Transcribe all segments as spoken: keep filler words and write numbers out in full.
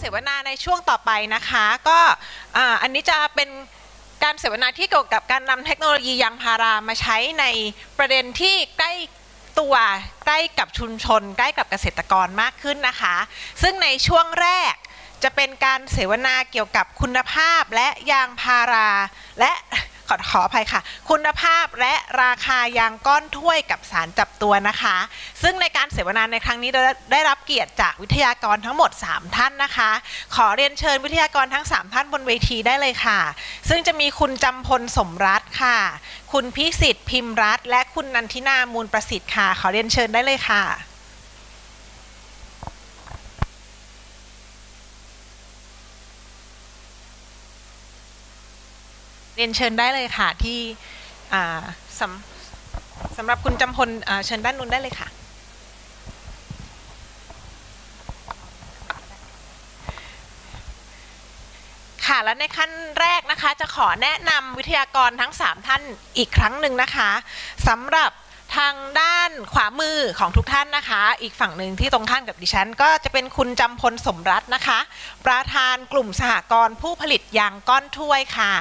เสวนาในช่วงต่อไปนะคะก็อันนี้จะเป็นการเสวนาที่เกี่ยวกับการนำเทคโนโลยียางพารามาใช้ในประเด็นที่ใกล้ตัวใกล้กับชุมชนใกล้กับเกษตรกรมากขึ้นนะคะซึ่งในช่วงแรกจะเป็นการเสวนาเกี่ยวกับคุณภาพและยางพาราและขอขออภัยค่ะคุณภาพและราคายางก้อนถ้วยกับสารจับตัวนะคะซึ่งในการเสวนาในครั้งนี้ได้รับเกียรติจากวิทยากรทั้งหมดสามท่านนะคะขอเรียนเชิญวิทยากรทั้งสามท่านบนเวทีได้เลยค่ะซึ่งจะมีคุณจำพลสมรัตน์ค่ะคุณพิสิทธิ์พิมพ์รัตน์และคุณนันทินามูลประสิทธิ์ค่ะขอเรียนเชิญได้เลยค่ะเรียนเชิญได้เลยค่ะที่สำสำหรับคุณจำพลเชิญด้านนู้นได้เลยค่ะค่ะและในขั้นแรกนะคะจะขอแนะนำวิทยากรทั้งสามท่านอีกครั้งหนึ่งนะคะสำหรับทางด้านขวามือของทุกท่านนะคะอีกฝั่งหนึ่งที่ตรงท่านกับดิฉันก็จะเป็นคุณจำพลสมรัตน์นะคะประธานกลุ่มสหกรณ์ผู้ผลิตยางก้อนถ้วยค่ะ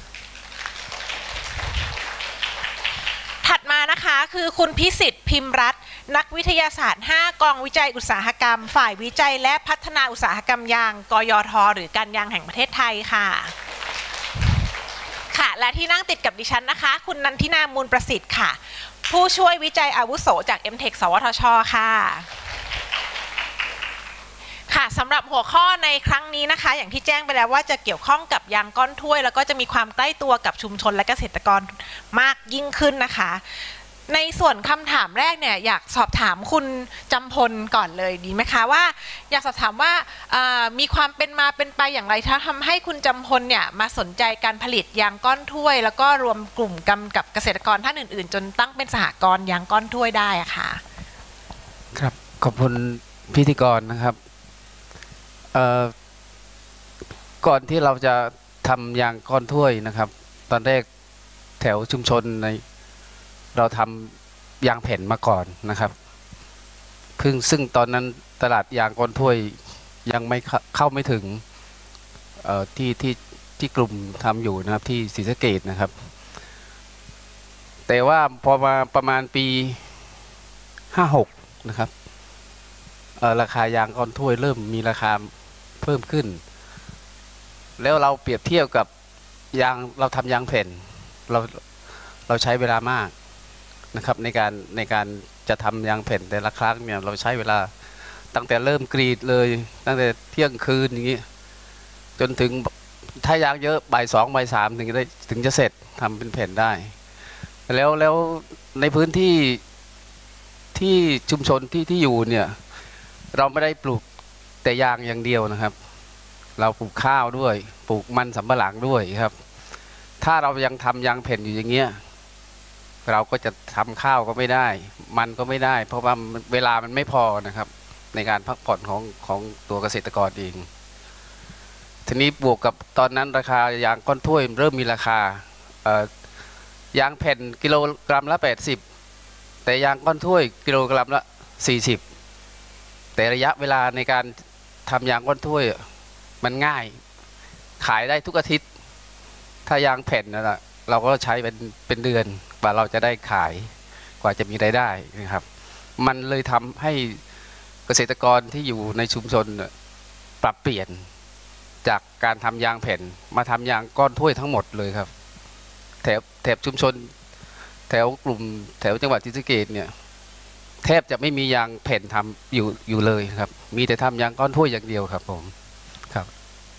ถัดมานะคะคือคุณพิสิทธิ์พิมพ์รัตน์นักวิทยาศาสตร์ห้ากองวิจัยอุตสาหกรรมฝ่ายวิจัยและพัฒนาอุตสาหกรรมยางกยทหรือการยางแห่งประเทศไทยค่ะค่ะและที่นั่งติดกับดิฉันนะคะคุณนันทินามูลประสิทธิ์ค่ะผู้ช่วยวิจัยอาวุโสจาก เอ็ม เทค สวทช.ค่ะค่ะสำหรับหัวข้อในครั้งนี้นะคะอย่างที่แจ้งไปแล้วว่าจะเกี่ยวข้องกับยางก้อนถ้วยแล้วก็จะมีความใกล้ตัวกับชุมชนและเกษตรกรมากยิ่งขึ้นนะคะในส่วนคำถามแรกเนี่ยอยากสอบถามคุณจำพลก่อนเลยดีไหมคะว่าอยากสอบถามว่ามีความเป็นมาเป็นไปอย่างไรถ้าทำให้คุณจำพลเนี่ยมาสนใจการผลิตยางก้อนถ้วยแล้วก็รวมกลุ่มกันกับเกษตรกรท่านอื่นๆจนตั้งเป็นสหกรณ์ยางก้อนถ้วยได้อะค่ะครับขอบคุณพิธีกรนะครับก่อนที่เราจะทำยางก้อนถ้วยนะครับตอนแรกแถวชุมชนในเราทำยางแผ่นมาก่อนนะครับเพิ่งซึ่งตอนนั้นตลาดยางก้อนถ้วยยังไม่เข้าไม่ถึงที่ที่ที่กลุ่มทำอยู่นะครับที่ศรีสะเกษนะครับแต่ว่าพอมาประมาณปีห้าหกนะครับราคายางก้อนถ้วยเริ่มมีราคาเพิ่มขึ้นแล้วเราเปรียบเทียบกับยางเราทำยางแผ่นเราเราใช้เวลามากนะครับในการในการจะทำยางแผ่นแต่ละครั้งเนี่ยเราใช้เวลาตั้งแต่เริ่มกรีดเลยตั้งแต่เที่ยงคืนอย่างนี้จนถึงถ้ายางเยอะบ่ายสองบ่ายสามถึงจะได้ถึงจะเสร็จทำเป็นแผ่นได้แล้วแล้วในพื้นที่ที่ชุมชนที่ที่อยู่เนี่ยเราไม่ได้ปลูกแต่ยางอย่างเดียวนะครับเราปลูกข้าวด้วยปลูกมันสำปะหลังด้วยครับถ้าเรายังทำยางแผ่นอยู่อย่างเงี้ยเราก็จะทำข้าวก็ไม่ได้มันก็ไม่ได้เพราะว่าเวลามันไม่พอนะครับในการพักผ่อนของของตัวเกษตรกรเองทีนี้บวกกับตอนนั้นราคายางก้อนถ้วยเริ่มมีราคายางแผ่นกิโลกรัมละแปดสิบแต่ยางก้อนถ้วยกิโลกรัมละสี่สิบแต่ระยะเวลาในการทำยางก้อนถ้วยมันง่ายขายได้ทุกอาทิตย์ถ้ายางแผ่นนะเราก็ใช้เป็นเป็นเดือนกว่าเราจะได้ขายกว่าจะมีรายได้นะครับมันเลยทำให้เกษตรกรที่อยู่ในชุมชนปรับเปลี่ยนจากการทำยางแผ่นมาทำยางก้อนถ้วยทั้งหมดเลยครับแถวแถบชุมชนแถวกลุ่มแถวจังหวัดศรีสะเกษเนี่ยแทบจะไม่มียางแผ่นทำอยู่อยู่เลยครับมีแต่ทำยางก้อนถ้วยอย่างเดียวครับผมครับ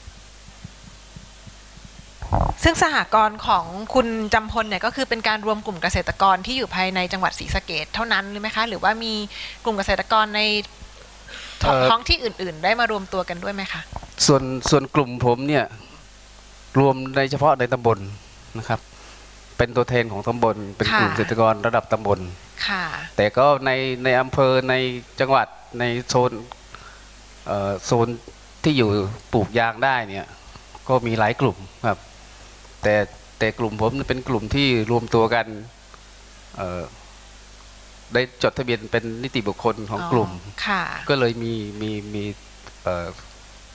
ซึ่งสหกรณ์ของคุณจำพลเนี่ยก็คือเป็นการรวมกลุ่มเกษตรกรที่อยู่ภายในจังหวัดศรีสะเกษเท่านั้นหรือไหมคะหรือว่ามีกลุ่มเกษตรกรในท้องที่อื่นๆได้มารวมตัวกันด้วยไหมคะส่วนส่วนกลุ่มผมเนี่ยรวมในเฉพาะในตำบลนะครับเป็นตัวแทนของตำบลเป็นกลุ่มเกษตรกรระดับตำบลแต่ก็ในในอำเภอในจังหวัดในโซนโซนที่อยู่ปลูกยางได้เนี่ยก็มีหลายกลุ่มครับแต่แต่กลุ่มผมเป็นกลุ่มที่รวมตัวกันได้จดทะเบียนเป็นนิติบุคคลของกลุ่มก็เลยมีมีมี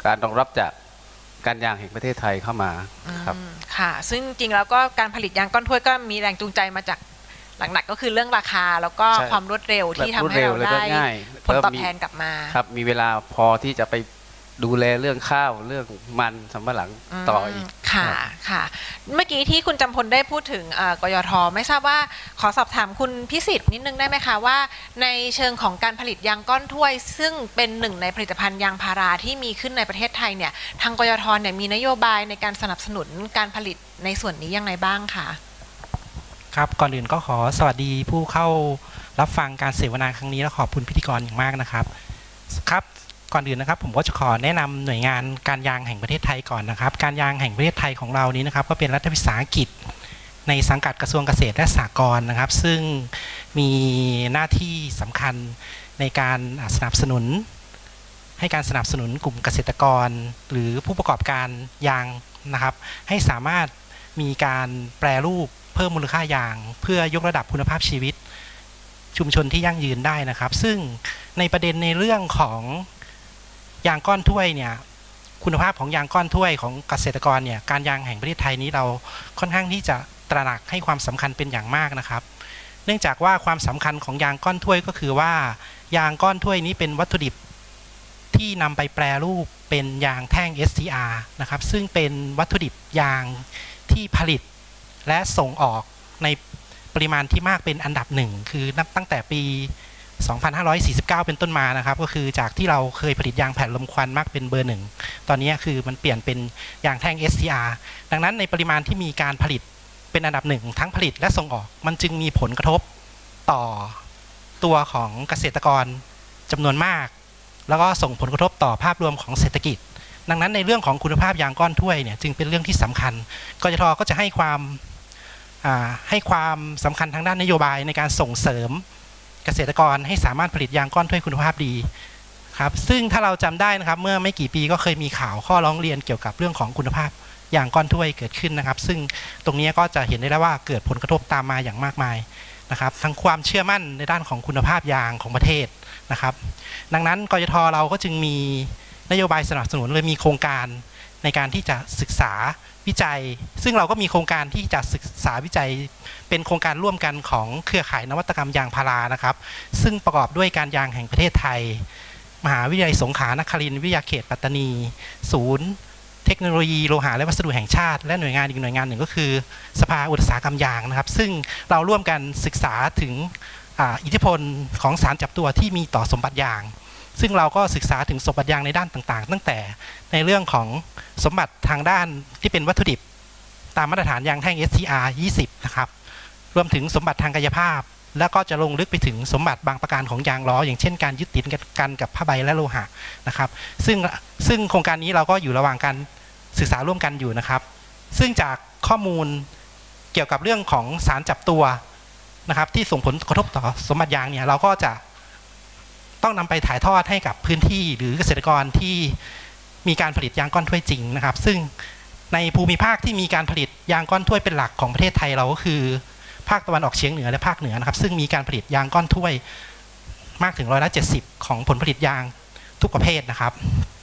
การรองรับจากการยางแห่งประเทศไทยเข้ามาครับค่ะซึ่งจริงๆแล้วก็การผลิตยางก้อนถ้วยก็มีแรงจูงใจมาจากหลักๆก็คือเรื่องราคาแล้วก็ความรวดเร็วที่ทำให้เราได้ผลตอบแทนกลับมาครับมีเวลาพอที่จะไปดูแลเรื่องข้าวเรื่องมันสำปะหลังต่ออีกค่ะค่ะเมื่อกี้ที่คุณจำพลได้พูดถึงกยท.ไม่ทราบว่าขอสอบถามคุณพิสิทธิ์นิดนึงได้ไหมคะว่าในเชิงของการผลิตยางก้อนถ้วยซึ่งเป็นหนึ่งในผลิตภัณฑ์ยางพาราที่มีขึ้นในประเทศไทยเนี่ยทางกยท.เนี่ยมีนโยบายในการสนับสนุนการผลิตในส่วนนี้ยังไงบ้างคะครับก่อนอื่นก็ขอสวัสดีผู้เข้ารับฟังการเสวนาครั้งนี้และขอบคุณพิธีกรอย่างมากนะครับครับก่อนอื่นนะครับผมก็จะขอแนะนำหน่วยงานการยางแห่งประเทศไทยก่อนนะครับการยางแห่งประเทศไทยของเรานี้นะครับก็เป็นรัฐวิสาหกิจในสังกัดกระทรวงเกษตรและสหกรณ์นะครับซึ่งมีหน้าที่สำคัญในการสนับสนุนให้การสนับสนุนกลุ่มเกษตรกรหรือผู้ประกอบการยางนะครับให้สามารถมีการแปรรูปเพิ่มมูลค่ายางเพื่อยกระดับคุณภาพชีวิตชุมชนที่ยั่งยืนได้นะครับซึ่งในประเด็นในเรื่องของยางก้อนถ้วยเนี่ยคุณภาพของยางก้อนถ้วยของเกษตรกรเนี่ยการยางแห่งประเทศไทยนี้เราค่อนข้างที่จะตระหนักให้ความสำคัญเป็นอย่างมากนะครับเนื่องจากว่าความสำคัญของยางก้อนถ้วยก็คือว่ายางก้อนถ้วยนี้เป็นวัตถุดิบที่นำไปแปรรูปเป็นยางแท่ง เอส ที อาร์ นะครับซึ่งเป็นวัตถุดิบยางที่ผลิตและส่งออกในปริมาณที่มากเป็นอันดับหนึ่งคือนับตั้งแต่ปีสองพันห้าร้อยสี่สิบเก้าเป็นต้นมานะครับก็คือจากที่เราเคยผลิตยางแผ่นลมควันมากเป็นเบอร์หนึ่งตอนนี้คือมันเปลี่ยนเป็นยางแท่ง เอส ที อาร์ ดังนั้นในปริมาณที่มีการผลิตเป็นอันดับหนึ่งทั้งผลิตและส่งออกมันจึงมีผลกระทบต่อตัวของเกษตรกรจำนวนมากแล้วก็ส่งผลกระทบต่อภาพรวมของเศรษฐกิจดังนั้นในเรื่องของคุณภาพยางก้อนถ้วยเนี่ยจึงเป็นเรื่องที่สำคัญกยท.ก็จะให้ความให้ความสำคัญทางด้านนโยบายในการส่งเสริมเกษตรกรให้สามารถผลิตยางก้อนถ้วยคุณภาพดีครับซึ่งถ้าเราจำได้นะครับเมื่อไม่กี่ปีก็เคยมีข่าวข้อร้องเรียนเกี่ยวกับเรื่องของคุณภาพยางก้อนถ้วยเกิดขึ้นนะครับซึ่งตรงนี้ก็จะเห็นได้แล้วว่าเกิดผลกระทบตามมาอย่างมากมายนะครับทั้งความเชื่อมั่นในด้านของคุณภาพยางของประเทศนะครับดังนั้นกยท.เราก็จึงมีนโยบายสนับสนุนเลยมีโครงการในการที่จะศึกษาวิจัยซึ่งเราก็มีโครงการที่จะศึกษาวิจัยเป็นโครงการร่วมกันของเครือข่ายนวัตกรรมยางพารานะครับซึ่งประกอบด้วยการยางแห่งประเทศไทยมหาวิทยาลัยสงขลานครินทร์วิทยาเขตปัตตานีศูนย์เทคโนโลยีโลหะและวัสดุแห่งชาติและหน่วยงานอีกหน่วยงานหนึ่งก็คือสภาอุตสาหกรรมยางนะครับซึ่งเราร่วมกันศึกษาถึงอิทธิพลของสารจับตัวที่มีต่อสมบัติยางซึ่งเราก็ศึกษาถึงสมบัติยางในด้านต่างๆตั้งแต่ในเรื่องของสมบัติทางด้านที่เป็นวัตถุดิบตามมาตรฐานยางแท่ง เอส ที อาร์ ยี่สิบนะครับรวมถึงสมบัติทางกายภาพแล้วก็จะลงลึกไปถึงสมบัติบางประการของยางล้ออย่างเช่นการยึดติดกันกับผ้าใบและโลหะนะครับซึ่งซึ่งโครงการนี้เราก็อยู่ระหว่างการศึกษาร่วมกันอยู่นะครับซึ่งจากข้อมูลเกี่ยวกับเรื่องของสารจับตัวนะครับที่ส่งผลกระทบต่อสมบัติยางเนี่ยเราก็จะต้องนำไปถ่ายทอดให้กับพื้นที่หรือเกษตรกรที่มีการผลิตยางก้อนถ้วยจริงนะครับซึ่งในภูมิภาคที่มีการผลิตยางก้อนถ้วยเป็นหลักของประเทศไทยเราก็คือภาคตะวันออกเฉียงเหนือและภาคเหนือนะครับซึ่งมีการผลิตยางก้อนถ้วยมากถึงร้อยละเจ็ดสิบของผลผลิตยางทุกประเภทนะครับ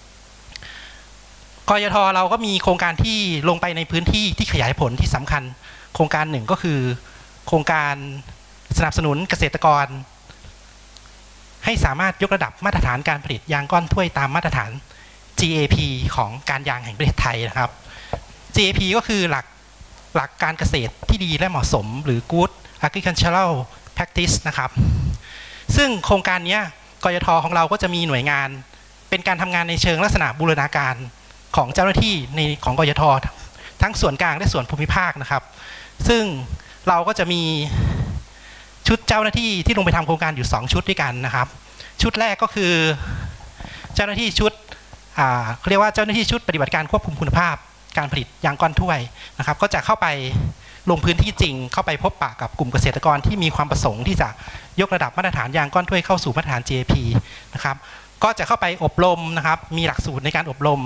กยท.เราก็มีโครงการที่ลงไปในพื้นที่ที่ขยายผลที่สำคัญโครงการหนึ่งก็คือโครงการสนับสนุนเกษตรกรให้สามารถยกระดับมาตรฐานการผลิตยางก้อนถ้วยตามมาตรฐาน จี เอ พี ของการยางแห่งประเทศไทยนะครับ จี เอ พี ก็คือหลักหลักการเกษตรที่ดีและเหมาะสมหรือ Good Agricultural Practice นะครับซึ่งโครงการนี้กยท.ของเราก็จะมีหน่วยงานเป็นการทำงานในเชิงลักษณะบูรณาการของเจ้าหน้าที่ในของกยท.ทั้งส่วนกลางและส่วนภูมิภาคนะครับซึ่งเราก็จะมีชุดเจ้าหน้าที่ที่ลงไปทำโครงการอยู่สองชุดด้วยกันนะครับชุดแรกก็คือเจ้าหน้าที่ชุดเขาเรียกว่าเจ้าหน้าที่ชุดปฏิบัติการควบคุมคุณภาพการผลิตยางก้อนถ้วยนะครับก็จะเข้าไปลงพื้นที่จริงเข้าไปพบปะกับกลุ่มเกษตรกรที่มีความประสงค์ที่จะยกระดับมาตรฐานยางก้อนถ้วยเข้าสู่มาตรฐาน จี เอ พี นะครับก็จะเข้าไปอบรมนะครับมีหลักสูตรในการอบรม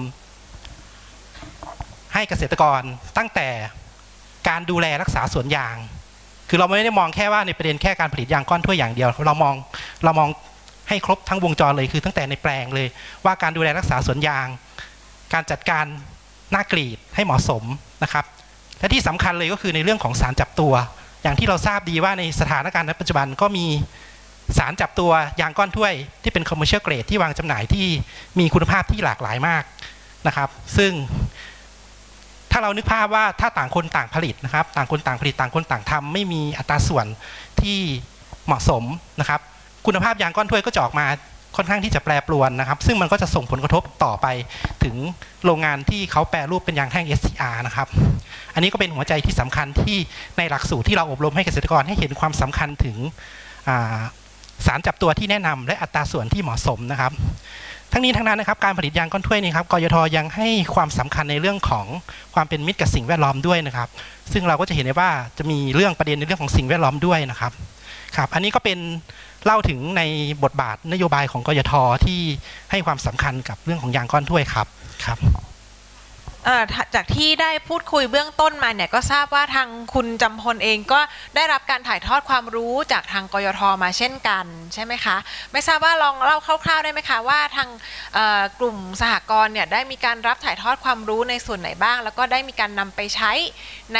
ให้เกษตรกรตั้งแต่การดูแลรักษาสวนยางคือเราไม่ได้มองแค่ว่าในประเด็นแค่การผลิตยางก้อนถ้วยอย่างเดียวเรามองเรามองให้ครบทั้งวงจรเลยคือตั้งแต่ในแปลงเลยว่าการดูแลรักษาสวนยางการจัดการหน้ากรีดให้เหมาะสมนะครับและที่สำคัญเลยก็คือในเรื่องของสารจับตัวอย่างที่เราทราบดีว่าในสถานการณ์ณปัจจุบันก็มีสารจับตัวยางก้อนถ้วยที่เป็น commercial grade ที่วางจำหน่ายที่มีคุณภาพที่หลากหลายมากนะครับซึ่งถ้าเรานึกภาพว่าถ้าต่างคนต่างผลิตนะครับต่างคนต่างผลิตต่างคนต่างทำไม่มีอัตราส่วนที่เหมาะสมนะครับคุณภาพยางก้อนถ้วยก็จะออกมาค่อนข้างที่จะแปรปรวนนะครับซึ่งมันก็จะส่งผลกระทบต่อไปถึงโรงงานที่เขาแปรรูปเป็นยางแท่ง เอส ที อาร์ นะครับอันนี้ก็เป็นหัวใจที่สำคัญที่ในหลักสูตรที่เราอบรมให้เกษตรกรให้เห็นความสำคัญถึงสารจับตัวที่แนะนำและอัตราส่วนที่เหมาะสมนะครับทั้งนี้ทั้งนั้นนะครับการผลิตยางก้อนถ้วยนี่ครับกยท.ยังให้ความสำคัญในเรื่องของความเป็นมิตรกับสิ่งแวดล้อมด้วยนะครับซึ่งเราก็จะเห็นได้ว่าจะมีเรื่องประเด็นในเรื่องของสิ่งแวดล้อมด้วยนะครับครับอันนี้ก็เป็นเล่าถึงในบทบาทนโยบายของกยท.ที่ให้ความสำคัญกับเรื่องของยางก้อนถ้วยครับครับจากที่ได้พูดคุยเบื้องต้นมาเนี่ยก็ทราบว่าทางคุณจำพลเองก็ได้รับการถ่ายทอดความรู้จากทางกยท.มาเช่นกันใช่ไหมคะไม่ทราบว่าลองเล่าคร่าวๆได้ไหมคะว่าทางกลุ่มสหกรณ์เนี่ยได้มีการรับถ่ายทอดความรู้ในส่วนไหนบ้างแล้วก็ได้มีการนำไปใช้ใน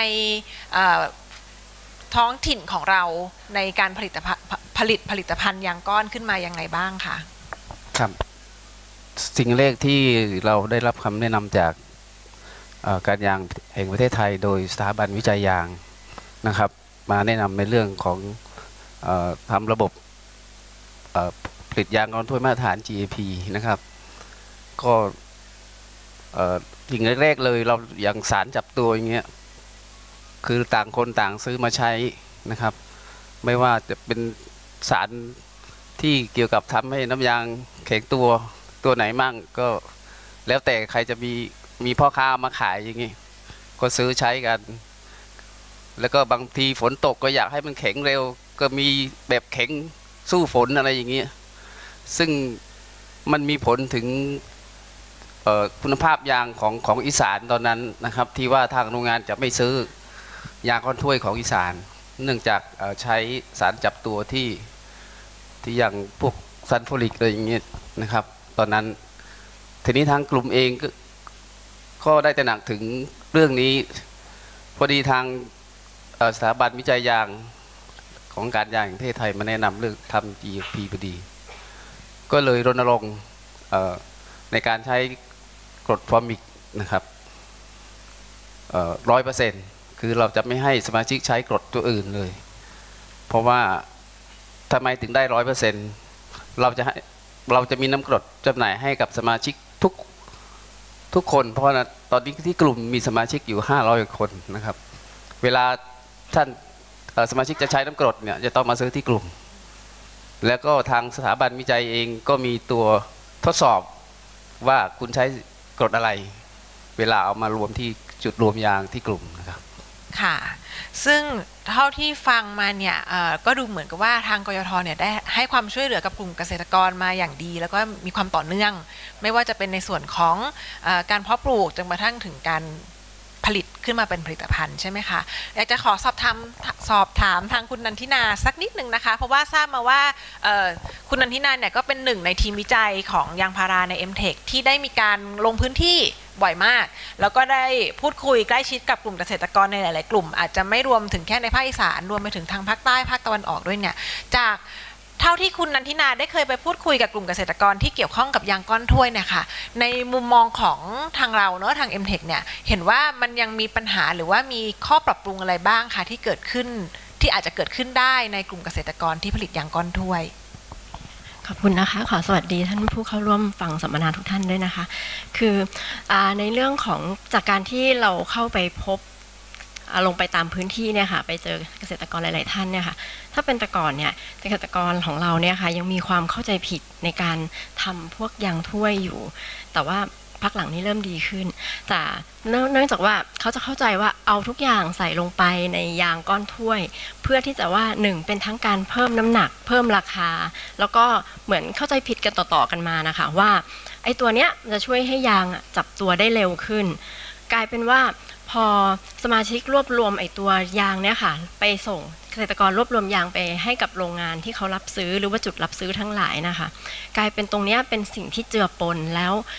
ท้องถิ่นของเราในการผลิตผลิตผลิตภัณฑ์ยางก้อนขึ้นมายังไงบ้างคะครับสิ่งแรกที่เราได้รับคำแนะนำจากการยางแห่งประเทศไทยโดยสถาบันวิจัยยางนะครับมาแนะนำในเรื่องของเอ่อทำระบบผลิตยางก้อนถ้วยมาตรฐาน จี เอ พี นะครับก็สิ่งแรกๆเลยเราอย่างสารจับตัวอย่างเงี้ยคือต่างคนต่างซื้อมาใช้นะครับไม่ว่าจะเป็นสารที่เกี่ยวกับทำให้น้ำยางแข็งตัวตัวไหนมั่งก็แล้วแต่ใครจะมีมีพ่อค้ามาขายอย่างงี้ก็ซื้อใช้กันแล้วก็บางทีฝนตกก็อยากให้มันแข็งเร็วก็มีแบบแข็งสู้ฝนอะไรอย่างเงี้ยซึ่งมันมีผลถึงคุณภาพยางของของอีสานตอนนั้นนะครับที่ว่าทางโรงงานจะไม่ซื้อยางก้อนถ้วยของอีสานเนื่องจากใช้สารจับตัวที่ที่อย่างพวกซัลฟูริกอะไรอย่างเงี้ยนะครับตอนนั้นทีนี้ทางกลุ่มเองก็ก็ได้ตระหนักถึงเรื่องนี้พอดีทางสถาบันวิจัยยางของการยางแห่งประเทศไทยมาแนะนำเรื่องทำ จี เอ พี พอดีก็เลยรณรงค์ในการใช้กรดฟอร์มิกนะครับร้อยเปอร์เซ็นต์คือเราจะไม่ให้สมาชิกใช้กรดตัวอื่นเลยเพราะว่าทำไมถึงได้ร้อยเปอร์เซ็นต์เราจะให้เราจะมีน้ำกรดจำหน่ายให้กับสมาชิกทุกทุกคนเพราะว่าตอนนี้ที่กลุ่มมีสมาชิกอยู่ห้าร้อยคนนะครับเวลาท่านสมาชิกจะใช้น้ำกรดเนี่ยจะต้องมาซื้อที่กลุ่มแล้วก็ทางสถาบันวิจัยเองก็มีตัวทดสอบว่าคุณใช้กรดอะไรเวลาเอามารวมที่จุดรวมยางที่กลุ่มนะครับค่ะซึ่งเท่าที่ฟังมาเนี่ยก็ดูเหมือนกับว่าทางกยท.เนี่ยได้ให้ความช่วยเหลือกับกลุ่มเกษตรกรมาอย่างดีแล้วก็มีความต่อเนื่องไม่ว่าจะเป็นในส่วนของการเพาะปลูกจนกระทั่งถึงการผลิตขึ้นมาเป็นผลิตภัณฑ์ใช่ไหมคะอยากจะขอสอบถามสอบถามทางคุณนันทินาสักนิดหนึ่งนะคะเพราะว่าทราบมาว่าคุณนันทินาเนี่ยก็เป็นหนึ่งในทีมวิจัยของยางพาราใน เอ็ม เทค ที่ได้มีการลงพื้นที่บ่อยมากแล้วก็ได้พูดคุยใกล้ชิดกับกลุ่มเกษตรกรในหลายๆกลุ่มอาจจะไม่รวมถึงแค่ในภาคอีสานรวมไปถึงทางภาคใต้ภาคตะวันออกด้วยเนี่ยจากเท่าที่คุณนันทินาได้เคยไปพูดคุยกับกลุ่มเกษตรกรที่เกี่ยวข้องกับยางก้อนถ้วยเนี่ยค่ะในมุมมองของทางเราเนอะทาง เอ็ม เทค เนี่ยเห็นว่ามันยังมีปัญหาหรือว่ามีข้อปรับปรุงอะไรบ้างคะที่เกิดขึ้นที่อาจจะเกิดขึ้นได้ในกลุ่มเกษตรกรที่ผลิตยางก้อนถ้วยขอบคุณนะคะขอสวัสดีท่านผู้เข้าร่วมฟังสัมมนาทุกท่านด้วยนะคะคือในเรื่องของจากการที่เราเข้าไปพบลงไปตามพื้นที่เนี่ยค่ะไปเจอเกษตรกรหลายๆท่านเนี่ยค่ะถ้าเป็นแต่ก่อนเนี่ยเกษตรกรของเราเนี่ยค่ะยังมีความเข้าใจผิดในการทำพวกยางถ้วยอยู่แต่ว่าพักหลังนี้เริ่มดีขึ้นแต่เนื่องจากว่าเขาจะเข้าใจว่าเอาทุกอย่างใส่ลงไปในยางก้อนถ้วยเพื่อที่จะว่าหนึ่งเป็นทั้งการเพิ่มน้ำหนักเพิ่มราคาแล้วก็เหมือนเข้าใจผิดกันต่อๆกันมานะคะว่าไอ้ตัวเนี้ยจะช่วยให้ยางจับตัวได้เร็วขึ้นกลายเป็นว่าพอสมาชิกรวบรวมไอ้ตัวยางเนี่ยค่ะไปส่งเกษตรกรรวบรวมยางไปให้กับโรงงานที่เขารับซื้อหรือว่าจุดรับซื้อทั้งหลายนะคะกลายเป็นตรงนี้เป็นสิ่งที่เจือปนแล้ว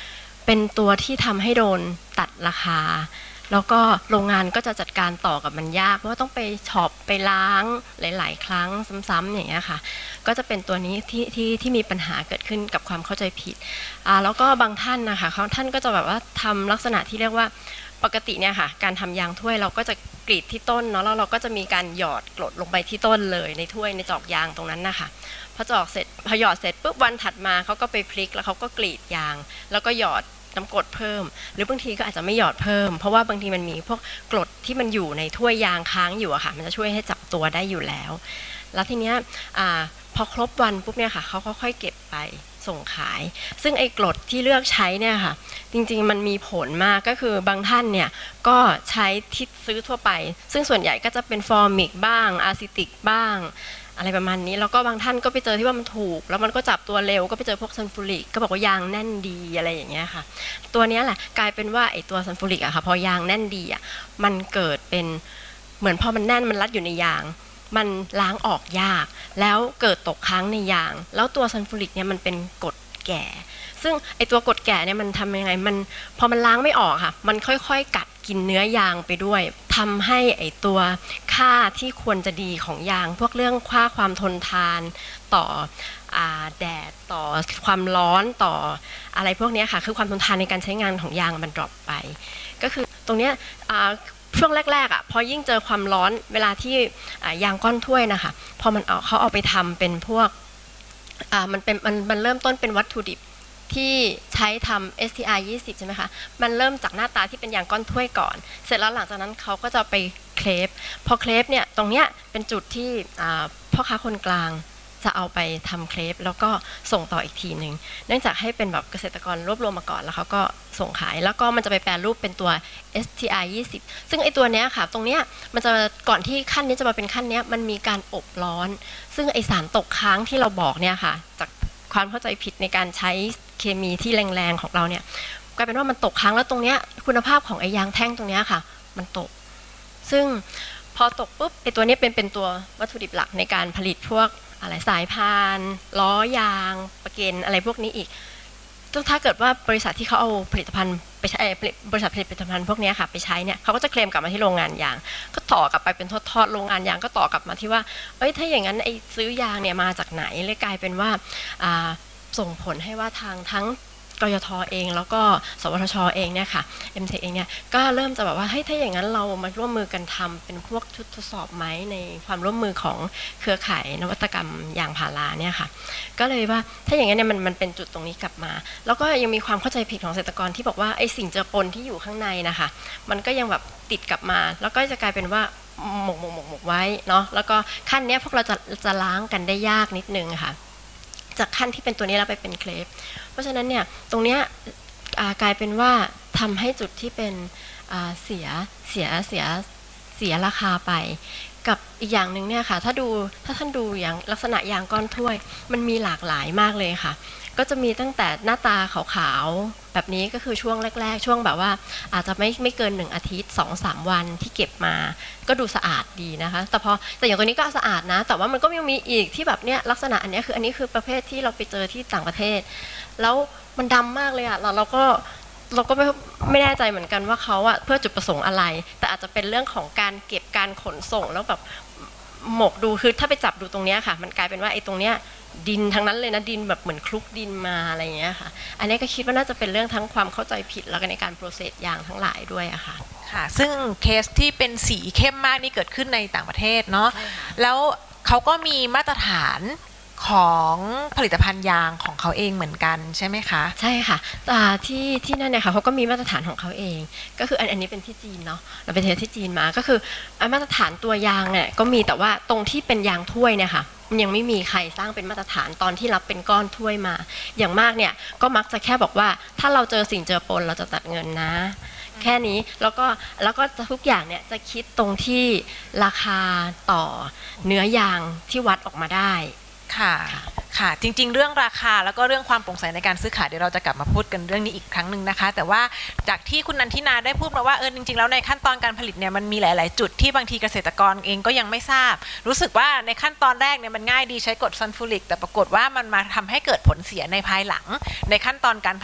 เป็นตัวที่ทำให้โดนตัดราคาแล้วก็โรงงานก็จะจัดการต่อกับมันยากเพราะว่าต้องไปช็อปไปล้างหลายๆครั้งซ้ำๆอย่างเงี้ยค่ะก็จะเป็นตัวนี้ที่ที่ที่มีปัญหาเกิดขึ้นกับความเข้าใจผิดอ่าแล้วก็บางท่านนะคะเขาท่านก็จะแบบว่าทำลักษณะที่เรียกว่าปกติเนี่ยค่ะการทำยางถ้วยเราก็จะกรีดที่ต้นเนาะแล้วเราก็จะมีการหยอดกรดลงไปที่ต้นเลยในถ้วยในจอกยางตรงนั้นนะคะพอจอกเสร็จพอหยอดเสร็จปุ๊บวันถัดมาเขาก็ไปพลิกแล้วเขาก็กรีดยางแล้วก็หยอดน้ำกรดเพิ่มหรือบางทีก็อาจจะไม่หยอดเพิ่มเพราะว่าบางทีมันมีพวกกรดที่มันอยู่ในถ้วยยางค้างอยู่อะค่ะมันจะช่วยให้จับตัวได้อยู่แล้วแล้วทีเนี้ยอ่าพอครบวันปุ๊บเนี่ยค่ะเขาก็ค่อยเก็บไปส่งขายซึ่งไอ้กรดที่เลือกใช้เนี่ยค่ะจริงๆมันมีผลมากก็คือบางท่านเนี่ยก็ใช้ที่ซื้อทั่วไปซึ่งส่วนใหญ่ก็จะเป็นฟอร์มิกบ้างอะซิติกบ้างอะไรประมาณนี้แล้วก็บางท่านก็ไปเจอที่ว่ามันถูกแล้วมันก็จับตัวเร็วก็ไปเจอพวกซัลฟูริกก็บอกว่ายางแน่นดีอะไรอย่างเงี้ยค่ะตัวนี้แหละกลายเป็นว่าไอ้ตัวซัลฟูริกอะค่ะพอยางแน่นดีอะมันเกิดเป็นเหมือนพอมันแน่นมันรัดอยู่ในยางมันล้างออกยากแล้วเกิดตกค้างในยางแล้วตัวซัลฟูริกเนี่ยมันเป็นกรดแก่ซึ่งไอตัวกรดแก่เนี่ยมันทำยังไงมันพอมันล้างไม่ออกค่ะมันค่อยๆกัดกินเนื้อยางไปด้วยทำให้ไอตัวค่าที่ควรจะดีของยางพวกเรื่องค่าความทนทานต่ออ่าแดดต่อความร้อนต่ออะไรพวกนี้ค่ะคือความทนทานในการใช้งานของยางมันดรอปไปก็คือตรงเนี้ยอ่าช่วงแรกๆอ่ะพอยิ่งเจอความร้อนเวลาที่ยางก้อนถ้วยนะคะพอมันเอาเขาเอาไปทำเป็นพวกอ่ามันเป็นมันมันเริ่มต้นเป็นวัตถุดิบที่ใช้ทำ เอส ที ไอ ยี่สิบใช่ไหมคะมันเริ่มจากหน้าตาที่เป็นยางก้อนถ้วยก่อนเสร็จแล้วหลังจากนั้นเขาก็จะไปเคลปพอเคลปเนี่ยตรงเนี้ยเป็นจุดที่พ่อค้าคนกลางจะเอาไปทำเคลปแล้วก็ส่งต่ออีกทีหนึ่งเนื่องจากให้เป็นแบบเกษตรกรรวบรวมมาก่อนแล้วเขาก็ส่งขายแล้วก็มันจะไปแปรรูปเป็นตัว เอส ที ไอ ยี่สิบซึ่งไอตัวเนี้ยค่ะตรงเนี้ยมันจะก่อนที่ขั้นนี้จะมาเป็นขั้นเนี้ยมันมีการอบร้อนซึ่งไอสารตกค้างที่เราบอกเนี่ยค่ะจากความเข้าใจผิดในการใช้เคมีที่แรงๆของเราเนี่ยกลายเป็นว่ามันตกค้างแล้วตรงเนี้ยคุณภาพของไอยางแท่งตรงเนี้ยค่ะมันตกซึ่งพอตกปุ๊บไอตัวนี้เป็นเป็นตัววัตถุดิบหลักในการผลิตพวกอะไรสายพานล้อยางประเกนอะไรพวกนี้อีกถ้าเกิดว่าบริษัทที่เขาเอาผลิตภัณฑ์ไปใช้บริษัทผลิตผลิตภัณฑ์พวกนี้ค่ะไปใช้เนี่ยเขาก็จะเคลมกลับมาที่โรงงานยางก็ต่อกลับไปเป็นทอดๆโรงงานยางก็ต่อกลับมาที่ว่าเอ้ยถ้าอย่างนั้นไอ้ซื้อยางเนี่ยมาจากไหนเลยกลายเป็นว่าส่งผลให้ว่าทางทั้งกยท.เองแล้วก็สวทช.เองเนี่ยค่ะ เอ็ม เทค เองเนี่ยก็เริ่มจะแบบว่าเฮ้ยถ้าอย่างนั้นเรามาร่วมมือกันทำเป็นพวกชุดทดสอบไหมในความร่วมมือของเครือข่ายนวัตกรรมยางพาราเนี่ยค่ะก็เลยว่าถ้าอย่างนั้นเนี่ยมันมันเป็นจุดตรงนี้กลับมาแล้วก็ยังมีความเข้าใจผิดของเกษตรกรที่บอกว่าไอ้สิ่งเจือปนที่อยู่ข้างในนะคะมันก็ยังแบบติดกลับมาแล้วก็จะกลายเป็นว่าหมกหมกหมกหมกไว้เนาะแล้วก็ขั้นนี้พวกเราจะจะล้างกันได้ยากนิดนึงค่ะจากขั้นที่เป็นตัวนี้แล้วไปเป็นเคลปเพราะฉะนั้นเนี่ยตรงเนี้ยกลายเป็นว่าทำให้จุดที่เป็นเสียเสียเสียเสียราคาไปกับอีกอย่างหนึ่งเนี่ยค่ะถ้าดูถ้าท่านดูอย่างลักษณะยางก้อนถ้วยมันมีหลากหลายมากเลยค่ะก็จะมีตั้งแต่หน้าตาขาวๆแบบนี้ก็คือช่วงแรกๆช่วงแบบว่าอาจจะไม่ไม่เกินหนึ่งอาทิตย์ สองสาม วันที่เก็บมาก็ดูสะอาดดีนะคะแต่พอแต่อย่างตัวนี้ก็สะอาดนะแต่ว่ามันก็ยังมีอีกที่แบบเนี้ยลักษณะอันนี้คืออันนี้คือประเภทที่เราไปเจอที่ต่างประเทศแล้วมันดำมากเลยอ่ะเราเราก็เราก็ไม่ไม่แน่ใจเหมือนกันว่าเขาอะเพื่อจุดประสงค์อะไรแต่อาจจะเป็นเรื่องของการเก็บการขนส่งแล้วแบบหมกดูคือถ้าไปจับดูตรงเนี้ยค่ะมันกลายเป็นว่าไอ้ตรงเนี้ยดินทั้งนั้นเลยนะดินแบบเหมือนคลุกดินมาอะไรอย่างเงี้ยค่ะอันนี้ก็คิดว่าน่าจะเป็นเรื่องทั้งความเข้าใจผิดแล้วก็ในการโปรเซสยางทั้งหลายด้วยอะค่ะค่ะซึ่งเคสที่เป็นสีเข้มมากนี่เกิดขึ้นในต่างประเทศเนาะแล้วเขาก็มีมาตรฐานของผลิตภัณฑ์ยางของเขาเองเหมือนกันใช่ไหมคะใช่ค่ะที่ที่นั่นเนี่ยค่ะเขาก็มีมาตรฐานของเขาเองก็คืออันนี้เป็นที่จีนเนาะเราไปเทสที่จีนมาก็คือมาตรฐานตัวยางเนี่ยก็มีแต่ว่าตรงที่เป็นยางถ้วยเนี่ยค่ะมันยังไม่มีใครสร้างเป็นมาตรฐานตอนที่รับเป็นก้อนถ้วยมาอย่างมากเนี่ยก็มักจะแค่บอกว่าถ้าเราเจอสิ่งเจอปนเราจะตัดเงินนะแค่นี้แล้วก็แล้วก็ทุกอย่างเนี่ยจะคิดตรงที่ราคาต่อเนื้อยางที่วัดออกมาได้ค่ะค่ะจริงๆเรื่องราคาแล้วก็เรื่องความโปร่งใสในการซื้อขายเดี๋ยวเราจะกลับมาพูดกันเรื่องนี้อีกครั้งหนึ่งนะคะแต่ว่าจากที่คุณนันทินาได้พูดมาว่าเออจริงๆแล้วในขั้นตอนการผลิตเนี่ยมันมีหลายๆจุดที่บางทีเกษตรกรเองก็ยังไม่ทราบรู้สึกว่าในขั้นตอนแรกเนี่ยมันง่ายดีใช้กรดซัลฟูริกแต่ปรากฏว่ามันมาทำให้เกิดผลเสียในภายหลังในขั้นตอนการผลิต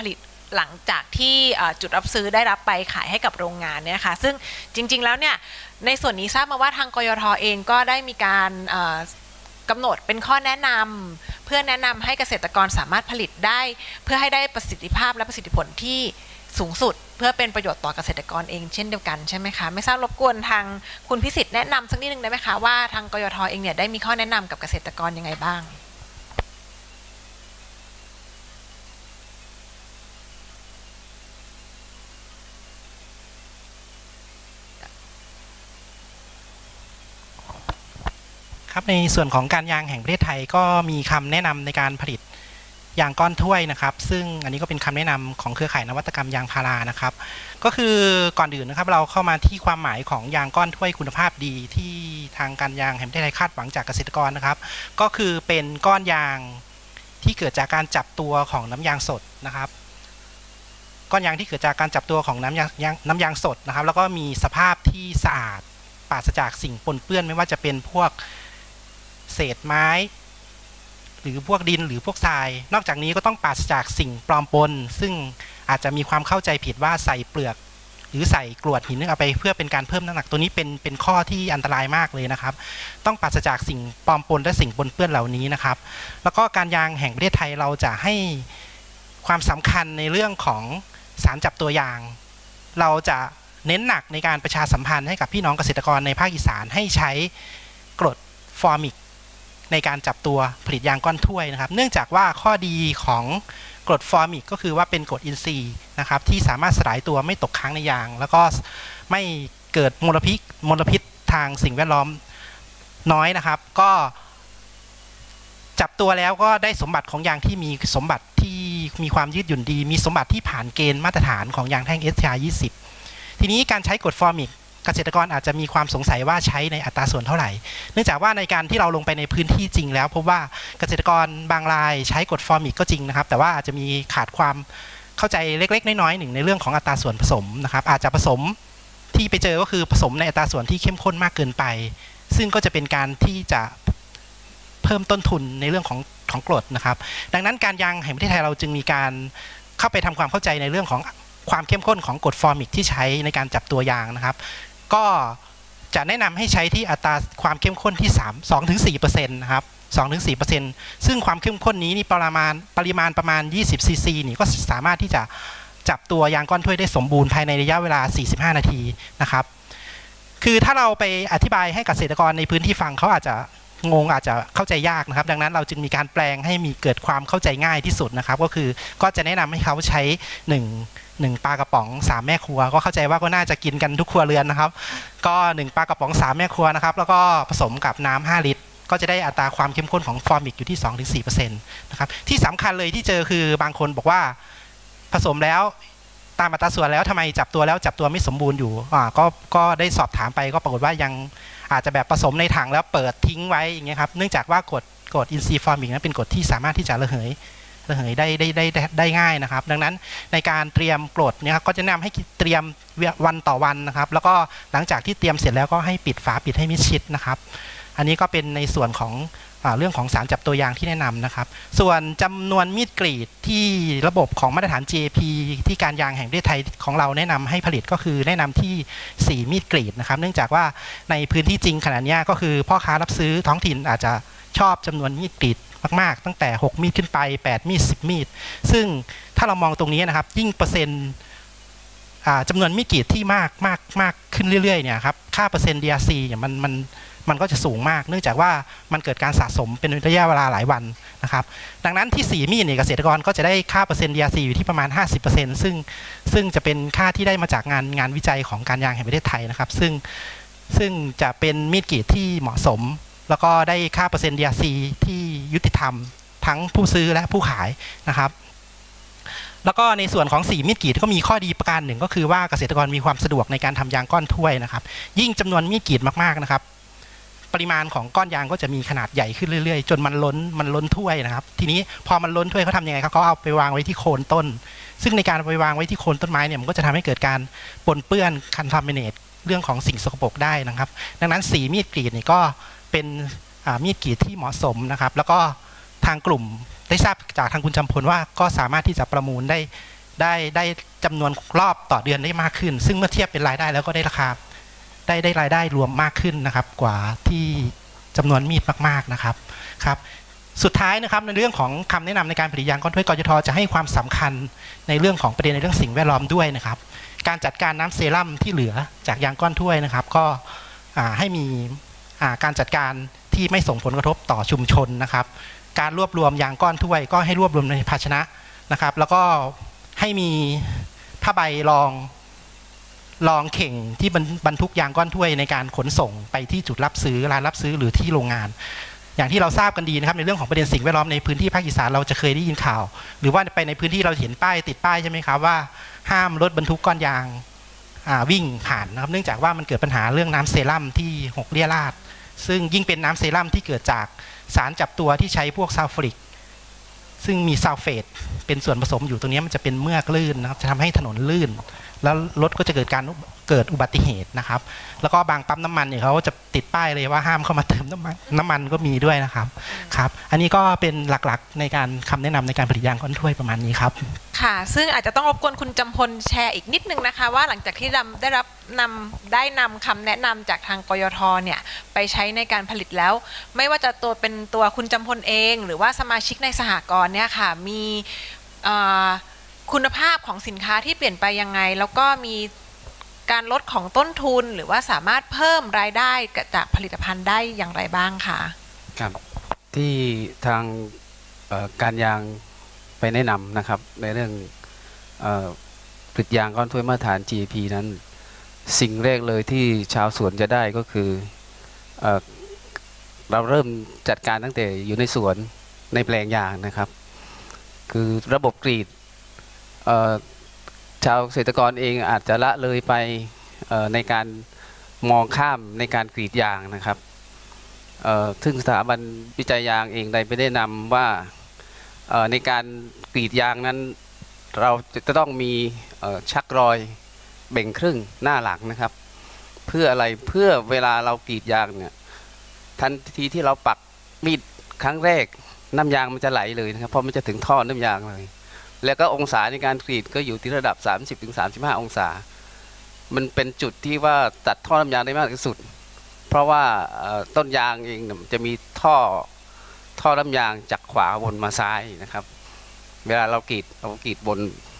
หลังจากที่จุดรับซื้อได้รับไปขายให้กับโรงงานเนี่ยค่ะซึ่งจริงๆแล้วเนี่ยในส่วนนี้ทราบมาว่าทางกยท.เองก็ได้มีการกำหนดเป็นข้อแนะนำเพื่อแนะนำให้เกษตรกรสามารถผลิตได้เพื่อให้ได้ประสิทธิภาพและประสิทธิผลที่สูงสุดเพื่อเป็นประโยชน์ต่อเกษตรกรเองเช่นเดียวกันใช่ไหมคะไม่ทราบรบกวนทางคุณพิสิทธิ์แนะนำสักนิดนึงได้ไหมคะว่าทางกยท.เองเนี่ยได้มีข้อแนะนำกับเกษตรกรยังไงบ้างครับในส่วนของการยางแห่งประเทศไทยก็มีคำแนะนำในการผลิตยางก้อนถ้วยนะครับซึ่งอันนี้ก็เป็นคำแนะนำของเครือข่ายนวัตกรรมยางพารานะครับก็คือก่อนอื่นนะครับเราเข้ามาที่ความหมายของยางก้อนถ้วยคุณภาพดีที่ทางการยางแห่งประเทศไทยคาดหวังจากเกษตรกรนะครับก็คือเป็นก้อนยางที่เกิดจากการจับตัวของน้ำยางสดนะครับก้อนยางที่เกิดจากการจับตัวของน้ำยางน้ำยางสดนะครับแล้วก็มีสภาพที่สะอาดปราศจากสิ่งปนเปื้อนไม่ว่าจะเป็นพวกเศษไม้หรือพวกดินหรือพวกทรายนอกจากนี้ก็ต้องปราศจากสิ่งปลอมปนซึ่งอาจจะมีความเข้าใจผิดว่าใส่เปลือกหรือใส่กรวดหินเอาไปเพื่อเป็นการเพิ่มน้ำหนักตัวนี้เป็นเป็นข้อที่อันตรายมากเลยนะครับต้องปราศจากสิ่งปลอมปนและสิ่งปนเปื้อนเหล่านี้นะครับแล้วก็การยางแห่งประเทศไทยเราจะให้ความสำคัญในเรื่องของสารจับตัวยางเราจะเน้นหนักในการประชาสัมพันธ์ให้กับพี่น้องเกษตรกรในภาคอีสานให้ใช้กรดฟอร์มิกในการจับตัวผลิตยางก้อนถ้วยนะครับเนื่องจากว่าข้อดีของกรดฟอร์มิกก็คือว่าเป็นกรดอินทรีย์นะครับที่สามารถสลายตัวไม่ตกค้างในยางแล้วก็ไม่เกิดมลพิษมลพิษทางสิ่งแวดล้อมน้อยนะครับก็จับตัวแล้วก็ได้สมบัติของยางที่มีสมบัติที่มีความยืดหยุ่นดีมีสมบัติที่ผ่านเกณฑ์มาตรฐานของยางแท่ง เอส ที อาร์ ยี่สิบ ทีนี้การใช้กรดฟอร์มิกเกษตรกรอาจจะมีความสงสัยว่าใช้ในอัตราส่วนเท่าไหร่เนื่องจากว่าในการที่เราลงไปในพื้นที่จริงแล้วพบว่าเกษตรกรบางรายใช้กรดฟอร์มิกก็จริงนะครับแต่ว่าอาจจะมีขาดความเข้าใจเล็กๆน้อยๆหนึ่งในเรื่องของอัตราส่วนผสมนะครับอาจจะผสมที่ไปเจอก็คือผสมในอัตราส่วนที่เข้มข้นมากเกินไปซึ่งก็จะเป็นการที่จะเพิ่มต้นทุนในเรื่องของของกรดนะครับดังนั้นการยางแห่งประเทศไทยเราจึงมีการเข้าไปทำความเข้าใจในเรื่องของความเข้มข้นของกรดฟอร์มิกที่ใช้ในการจับตัวยางนะครับก็จะแนะนำให้ใช้ที่อัตราความเข้มข้นที่สาม สองถึงสี่เปอร์เซ็นต์ นะครับ สองถึงสี่เปอร์เซ็นต์ ซึ่งความเข้มข้นนี้นี่ประมาณปริมาณประมาณยี่สิบซีซีนี่ก็สามารถที่จะจับตัวยางก้อนถ้วยได้สมบูรณ์ภายในระยะเวลาสี่สิบห้านาทีนะครับคือถ้าเราไปอธิบายให้เกษตรกรในพื้นที่ฟังเขาอาจจะงงอาจจะเข้าใจยากนะครับดังนั้นเราจึงมีการแปลงให้มีเกิดความเข้าใจง่ายที่สุดนะครับก็คือก็จะแนะนำให้เขาใช้หนึ่งหนึ่งปลากระป๋องสามแม่ครัวก็เข้าใจว่าก็น่าจะกินกันทุกครัวเรือนนะครับก็หนึ่งปลากระป๋องสามแม่ครัวนะครับแล้วก็ผสมกับน้ำห้าลิตรก็จะได้อัตราความเข้มข้นของฟอร์มิกอยู่ที่ สองถึงสี่เปอร์เซ็นต์ นะครับที่สำคัญเลยที่เจอคือบางคนบอกว่าผสมแล้วตามอัตราส่วนแล้วทำไมจับตัวแล้วจับตัวไม่สมบูรณ์อยู่อ่าก็ก็ได้สอบถามไปก็ปรากฏว่ายังอาจจะแบบผสมในถังแล้วเปิดทิ้งไว้อย่างเงี้ยครับเนื่องจากว่ากรดกรดอินทรีย์ฟอร์มิกนั้นเป็นกรดที่สามารถที่จะระเหยระเหยได้ได้ได้ได้ง่ายนะครับดังนั้นในการเตรียมกรดเนี่ยครับก็จะแนะนำให้เตรียมวันต่อวันนะครับแล้วก็หลังจากที่เตรียมเสร็จแล้วก็ให้ปิดฝาปิดให้มิดชิดนะครับอันนี้ก็เป็นในส่วนของเรื่องของสารจับตัวยางที่แนะนำนะครับส่วนจำนวนมีดกรีดที่ระบบของมาตรฐาน จี เอ พี ที่การยางแห่งประเทศไทยของเราแนะนำให้ผลิตก็คือแนะนำที่สี่มีดกรีดนะครับเนื่องจากว่าในพื้นที่จริงขณะนี้ก็คือพ่อค้ารับซื้อท้องถิ่นอาจจะชอบจำนวนมีดกรีดมากๆตั้งแต่หกมีดขึ้นไปแปดมีดสิบมีดซึ่งถ้าเรามองตรงนี้นะครับยิ่งเปอร์เซ็นต์จำนวนมีดกรีดที่มากมากมากขึ้นเรื่อยๆเนี่ยครับค่าเปอร์เซ็นต์ ดี อาร์ ซี เนี่ยมันมันมันก็จะสูงมากเนื่องจากว่ามันเกิดการสะสมเป็นระยะเวลาหลายวันนะครับดังนั้นที่สี่มีดเนี่ยเกษตรกรก็จะได้ค่าเปอร์เซ็นต์ ดี อาร์ ซี อยู่ที่ประมาณ ห้าสิบเปอร์เซ็นต์ ซึ่งซึ่งจะเป็นค่าที่ได้มาจากงานงานวิจัยของการยางแห่งประเทศไทยนะครับซึ่งซึ่งจะเป็นมีดกรีดที่เหมาะสมแล้วก็ได้ค่าเปอร์เซ็นต์ ดี อาร์ ซี ที่ยุติธรรมทั้งผู้ซื้อและผู้ขายนะครับแล้วก็ในส่วนของสี่มีดกรีดก็มีข้อดีประการหนึ่งก็คือว่าเกษตรกรมีความสะดวกในการทำยางก้อนถ้วยนะครับยิ่งจำนวนมีดกรีดมากๆนะครับปริมาณของก้อนยางก็จะมีขนาดใหญ่ขึ้นเรื่อยๆจนมันล้นมันล้นถ้วยนะครับทีนี้พอมันล้นถ้วยเขาทำยังไงครับเขาเอาไปวางไว้ที่โคนต้นซึ่งในการไปวางไว้ที่โคนต้นไม้เนี่ยมันก็จะทำให้เกิดการปนเปื้อนคอนทามิเนตเรื่องของสิ่งสกปรกได้นะครับดังนั้นสีมีดกรีดนี่ก็เป็นมีดกรีดที่เหมาะสมนะครับแล้วก็ทางกลุ่มได้ทราบจากทางคุณจำพลว่าก็สามารถที่จะประมูลได้ได้ได้จำนวนรอบต่อเดือนได้มากขึ้นซึ่งเมื่อเทียบเป็นรายได้แล้วก็ได้ราคาได้ได้รายได้รวมมากขึ้นนะครับกว่าที่จำนวนมีดมากๆนะครับครับสุดท้ายนะครับในเรื่องของคำแนะนำในการผลิตยางก้อนถ้วยกยทจะให้ความสำคัญในเรื่องของประเด็นในเรื่องสิ่งแวดล้อมด้วยนะครับการจัดการน้ำเซรั่มที่เหลือจากยางก้อนถ้วยนะครับก็ให้มีการจัดการที่ไม่ส่งผลกระทบต่อชุมชนนะครับการรวบรวมยางก้อนถ้วยก็ให้รวบรวมในภาชนะนะครับแล้วก็ให้มีผ้าใบรองรองเข่งที่บรรทุกยางก้อนถ้วยในการขนส่งไปที่จุดรับซื้อร้านรับซื้อหรือที่โรงงานอย่างที่เราทราบกันดีนะครับในเรื่องของประเด็นสิ่งแวดล้อมในพื้นที่ภาคอีสานเราจะเคยได้ยินข่าวหรือว่าไปในพื้นที่เราเห็นป้ายติดป้ายใช่ไหมครับว่าห้ามรถบรรทุกก้อนยางวิ่งผ่านนะครับเนื่องจากว่ามันเกิดปัญหาเรื่องน้ำเซรั่มที่หกเลี่ยราดซึ่งยิ่งเป็นน้ำเซรั่มที่เกิดจากสารจับตัวที่ใช้พวกซัลฟูริกซึ่งมีซัลเฟตเป็นส่วนผสมอยู่ตรงนี้มันจะเป็นเมือกลื่นนะครับจะทำให้ถนนลื่นแล้วรถก็จะเกิดการเกิดอุบัติเหตุนะครับแล้วก็บางปั๊มน้ำมันเนี่ยเขาจะติดป้ายเลยว่าห้ามเข้ามาเติมน้ำมันน้ำมันก็มีด้วยนะครับครับอันนี้ก็เป็นหลักๆในการคำแนะนำในการผลิตยางก้อนถ้วยประมาณนี้ครับค่ะซึ่งอาจจะต้องรบกวนคุณจำพลแชร์อีกนิดนึงนะคะว่าหลังจากที่ได้รับนำได้นำคำแนะนำจากทางกยทเนี่ยไปใช้ในการผลิตแล้วไม่ว่าจะตัวเป็นตัวคุณจำพลเองหรือว่าสมาชิกในสหกรณ์เนี่ยค่ะมีคุณภาพของสินค้าที่เปลี่ยนไปยังไงแล้วก็มีการลดของต้นทุนหรือว่าสามารถเพิ่มรายได้จากผลิตภัณฑ์ได้อย่างไรบ้างคะครับที่ทางการยางไปแนะนำนะครับในเรื่องผลิตยางก้อนถ้วยมาตรฐาน จี เอ พี นั้นสิ่งแรกเลยที่ชาวสวนจะได้ก็คือเอ่อเราเริ่มจัดการตั้งแต่อยู่ในสวนในแปลงยางนะครับคือระบบกรีดชาวเกษตรกรเองอาจจะละเลยไปในการมองข้ามในการกรีดยางนะครับซึ่งสถาบันวิจัยยางเองได้ไปแนะนำว่าในการกรีดยางนั้นเราจะต้องมีชักรอยแบ่งครึ่งหน้าหลังนะครับเพื่ออะไรเพื่อเวลาเรากรีดยางเนี่ยทันทีที่เราปักมีดครั้งแรกน้ำยางมันจะไหลเลยนะครับเพราะมันจะถึงท่อน้ำยางเลยแล้วก็องศาในการกรีดก็อยู่ที่ระดับ สามสิบถึงสามสิบห้า องศามันเป็นจุดที่ว่าตัดท่อน้ำยางได้มากที่สุดเพราะว่าต้นยางเองจะมีท่อท่อน้ำยางจากขวาวนมาซ้ายนะครับเวลาเรากรีดเรากรีดบน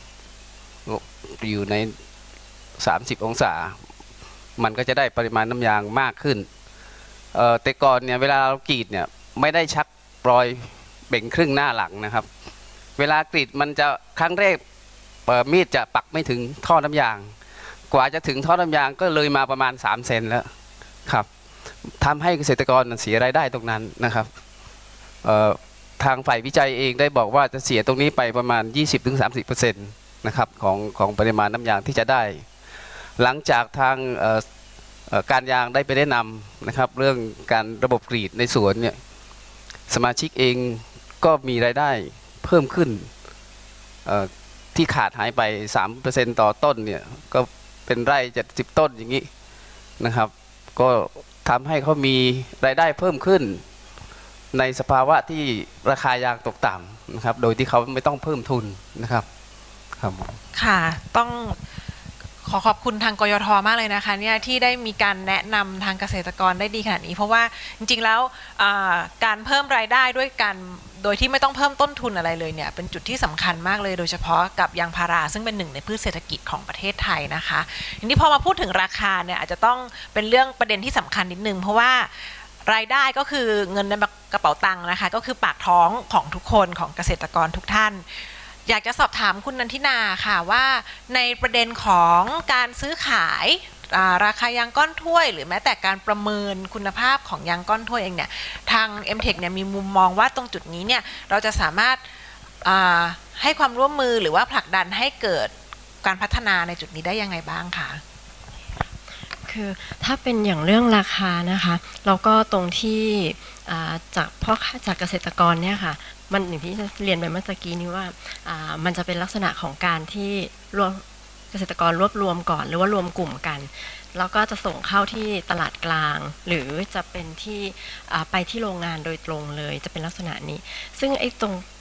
อยู่ในสามสิบองศามันก็จะได้ปริมาณน้ำยางมากขึ้นแต่ก่อนเนี่ยเวลาเรากรีดเนี่ยไม่ได้ชักรอยเบ่งครึ่งหน้าหลังนะครับเวลากรีดมันจะครั้งแรกมีดจะปักไม่ถึงท่อน้ำยางกว่าจะถึงท่อน้ำยางก็เลยมาประมาณสามเซนแล้วครับทำให้เกษตรกรเสียรายได้ตรงนั้นนะครับทางฝ่ายวิจัยเองได้บอกว่าจะเสียตรงนี้ไปประมาณ ยี่สิบถึงสามสิบเปอร์เซ็นต์ นะครับของของปริมาณน้ำยางที่จะได้หลังจากทางการยางได้ไปแนะนำนะครับเรื่องการระบบกรีดในสวนเนี่ยสมาชิกเองก็มีรายได้เพิ่มขึ้นที่ขาดหายไป สามเปอร์เซ็นต์ ต่อต้นเนี่ยก็เป็นไร่เจ็ดสิบต้นอย่างนี้นะครับก็ทำให้เขามีรายได้เพิ่มขึ้นในสภาวะที่ราคายางตกต่ำนะครับโดยที่เขาไม่ต้องเพิ่มทุนนะครับครับค่ะต้องขอขอบคุณทางกยท.มากเลยนะคะเนี่ยที่ได้มีการแนะนำทางเกษตรกรได้ดีขนาดนี้เพราะว่าจริงๆแล้วการเพิ่มรายได้ด้วยการโดยที่ไม่ต้องเพิ่มต้นทุนอะไรเลยเนี่ยเป็นจุดที่สำคัญมากเลยโดยเฉพาะกับยางพาราซึ่งเป็นหนึ่งในพืชเศรษฐกิจของประเทศไทยนะคะทีนี้พอมาพูดถึงราคาเนี่ยอาจจะต้องเป็นเรื่องประเด็นที่สำคัญนิดนึงเพราะว่ารายได้ก็คือเงินในกระเป๋าตังค์นะคะก็คือปากท้องของทุกคนของเกษตรกรทุกท่านอยากจะสอบถามคุณนันทินาค่ะว่าในประเด็นของการซื้อขายราคายางก้อนถ้วยหรือแม้แต่การประเมินคุณภาพของยางก้อนถ้วยเองเนี่ยทาง เอ็ม เทค เนี่ยมีมุมมองว่าตรงจุดนี้เนี่ยเราจะสามารถให้ความร่วมมือหรือว่าผลักดันให้เกิดการพัฒนาในจุดนี้ได้ยังไงบ้างคะคือถ้าเป็นอย่างเรื่องราคานะคะเราก็ตรงที่จากพ่อค้าจากเกษตรกรเนี่ยค่ะมันอย่างที่เรียนไปเมื่อกี้นี้ว่ามันจะเป็นลักษณะของการที่รวมเกษตรกรรวบรวมก่อนหรือว่ารวมกลุ่มกันแล้วก็จะส่งเข้าที่ตลาดกลางหรือจะเป็นที่ไปที่โรงงานโดยตรงเลยจะเป็นลักษณะนี้ซึ่งไอ้ตรง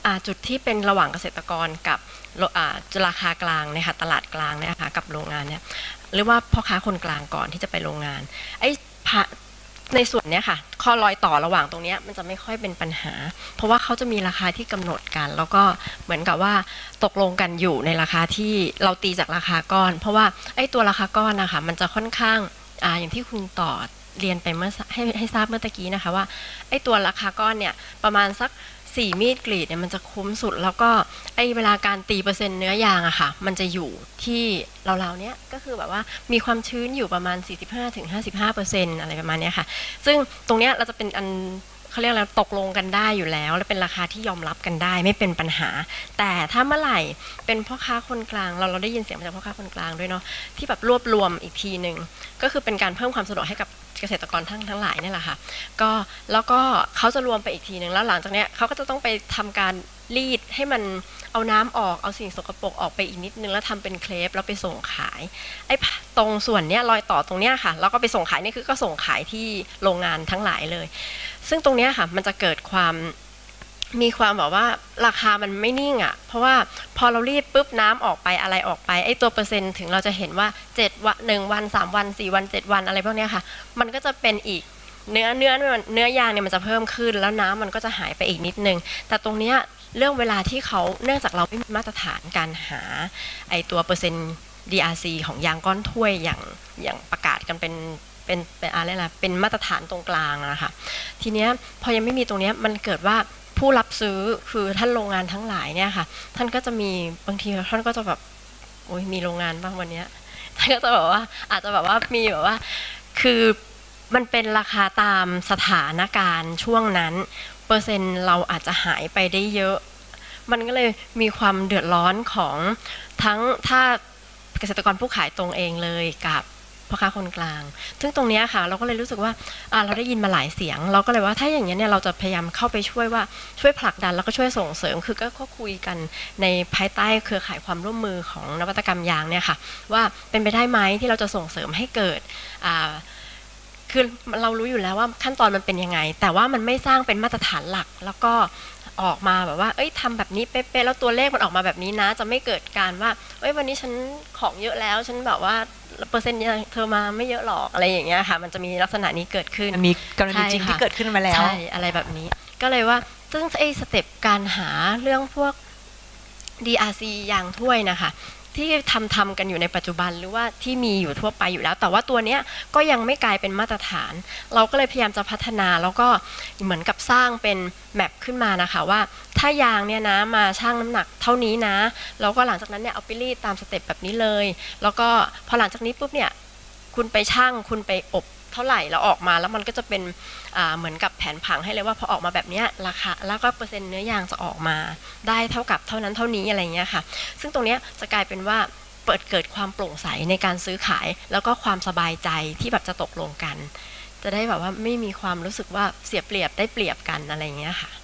จุดที่เป็นระหว่างเกษตรกรกับราคากลางเนี่ยค่ะตลาดกลางเนี่ยค่ะกับโรงงานเนี่ยหรือว่าพ่อค้าคนกลางก่อนที่จะไปโรงงานไอ้ในส่วนนี้ค่ะข้อรอยต่อระหว่างตรงนี้มันจะไม่ค่อยเป็นปัญหาเพราะว่าเขาจะมีราคาที่กำหนดกันแล้วก็เหมือนกับว่าตกลงกันอยู่ในราคาที่เราตีจากราคาก้อนเพราะว่าไอ้ตัวราคาก้อนนะคะมันจะค่อนข้างอ่าอย่างที่คุณต่อเรียนไปเมื่อให้ให้ทราบเมื่อตะกี้นะคะว่าไอ้ตัวราคาก้อนเนี่ยประมาณสักสี่มีดกรีดเนี่ยมันจะคุ้มสุดแล้วก็ไอ้เวลาการตีเปอร์เซ็นต์เนื้อยางอะค่ะมันจะอยู่ที่เราๆเนี้ยก็คือแบบว่ามีความชื้นอยู่ประมาณ สี่สิบห้าถึงห้าสิบห้าเปอร์เซ็นต์ อะไรประมาณนี้ค่ะซึ่งตรงเนี้ยเราจะเป็นอันเขาเรียกอะไรตกลงกันได้อยู่แล้วและเป็นราคาที่ยอมรับกันได้ไม่เป็นปัญหาแต่ถ้าเมื่อไหร่เป็นพ่อค้าคนกลางเราเราได้ยินเสียงมาจากพ่อค้าคนกลางด้วยเนาะที่แบบรวบรวมอีกทีหนึ่งก็คือเป็นการเพิ่มความสะดวกให้กับเกษตรกรทั้งทั้งหลายนี่แหละค่ะก็แล้วก็เขาจะรวมไปอีกทีหนึ่งแล้วหลังจากนี้เขาก็จะต้องไปทำการรีดให้มันเอาน้ำออกเอาสิ่งสกปรกออกไปอีกนิดนึงแล้วทำเป็นเครปแล้วไปส่งขายไอ้ตรงส่วนเนี้ยรอยต่อตรงเนี้ยค่ะแล้วก็ไปส่งขายนี่คือก็ส่งขายที่โรงงานทั้งหลายเลยซึ่งตรงเนี้ยค่ะมันจะเกิดความมีความแบบว่าราคามันไม่นิ่งอ่ะเพราะว่าพอเรารีดปุ๊บน้ำออกไปอะไรออกไปไอ้ตัวเปอร์เซ็นต์ถึงเราจะเห็นว่าเจ็ดวันหนึ่งวันสามวันสี่วันเจ็ดวันอะไรพวกนี้ค่ะมันก็จะเป็นอีกเนื้อเนื้อเนื้อยางเนี่ยมันจะเพิ่มขึ้นแล้วน้ำมันก็จะหายไปอีกนิดนึงแต่ตรงเนี้ยเรื่องเวลาที่เขาเนื่องจากเราไม่มีมาตรฐานการหาไอ้ตัวเปอร์เซ็นต์ ดี อาร์ ซี ของยางก้อนถ้วยอย่างอย่างประกาศกันเป็นเป็นเป็นอะไรล่ะเป็นมาตรฐานตรงกลางนะคะทีเนี้ยพอยังไม่มีตรงเนี้ยมันเกิดว่าผู้รับซื้อคือท่านโรงงานทั้งหลายเนี่ยค่ะท่านก็จะมีบางทีท่านก็จะแบบโอ้ยมีโรงงานบ้างวันนี้ท่านก็จะแบบว่าอาจจะแบบว่ามีแบบว่าคือมันเป็นราคาตามสถานการณ์ช่วงนั้นเปอร์เซ็นต์เราอาจจะหายไปได้เยอะมันก็เลยมีความเดือดร้อนของทั้งถ้าเกษตรกรผู้ขายตรงเองเลยกับพ่อค้าคนกลางซึ่งตรงนี้ค่ะเราก็เลยรู้สึกว่าเราได้ยินมาหลายเสียงเราก็เลยว่าถ้าอย่างนี้เนี่ยเราจะพยายามเข้าไปช่วยว่าช่วยผลักดันแล้วก็ช่วยส่งเสริมคือก็คุยกันในภายใต้เครือข่ายความร่วมมือของนวัตกรรมยางเนี่ยค่ะว่าเป็นไปได้ไหมที่เราจะส่งเสริมให้เกิดคือเรารู้อยู่แล้วว่าขั้นตอนมันเป็นยังไงแต่ว่ามันไม่สร้างเป็นมาตรฐานหลักแล้วก็ออกมาแบบว่าเอ้ยทำแบบนี้เป๊ะๆแล้วตัวเลขมันออกมาแบบนี้นะจะไม่เกิดการว่าเอ้ยวันนี้ฉันของเยอะแล้วฉันแบบว่าเปอร์เซ็นต์เธอมาไม่เยอะหรอกอะไรอย่างเงี้ยค่ะมันจะมีลักษณะนี้เกิดขึ้นมีกรณีจริงที่เกิดขึ้นมาแล้วใช่อะไรแบบนี้ก็เลยว่าซึ่งไอ้สเต็ปการหาเรื่องพวก ดี อาร์ ซี ยางถ้วยนะคะที่ทำทำกันอยู่ในปัจจุบันหรือว่าที่มีอยู่ทั่วไปอยู่แล้วแต่ว่าตัวเนี้ยก็ยังไม่กลายเป็นมาตรฐานเราก็เลยพยายามจะพัฒนาแล้วก็เหมือนกับสร้างเป็นแมปขึ้นมานะคะว่าถ้ายางเนี่ยนะมาชั่งน้ำหนักเท่านี้นะแล้วก็หลังจากนั้นเนี่ยเอาไปรีดตามสเต็ปแบบนี้เลยแล้วก็พอหลังจากนี้ปุ๊บเนี่ยคุณไปชั่งคุณไปอบเท่าไหร่แล้วออกมาแล้วมันก็จะเป็นเหมือนกับแผนผังให้เลยว่าพอออกมาแบบนี้ราคาแล้วก็เปอร์เซ็นต์เนื้อยางจะออกมาได้เท่ากับเท่านั้นเท่านี้อะไรเงี้ยค่ะซึ่งตรงนี้จะกลายเป็นว่าเปิดเกิดความโปร่งใสในการซื้อขายแล้วก็ความสบายใจที่แบบจะตกลงกันจะได้แบบว่าไม่มีความรู้สึกว่าเสียเปรียบได้เปรียบกันอะไรเงี้ยค่ะ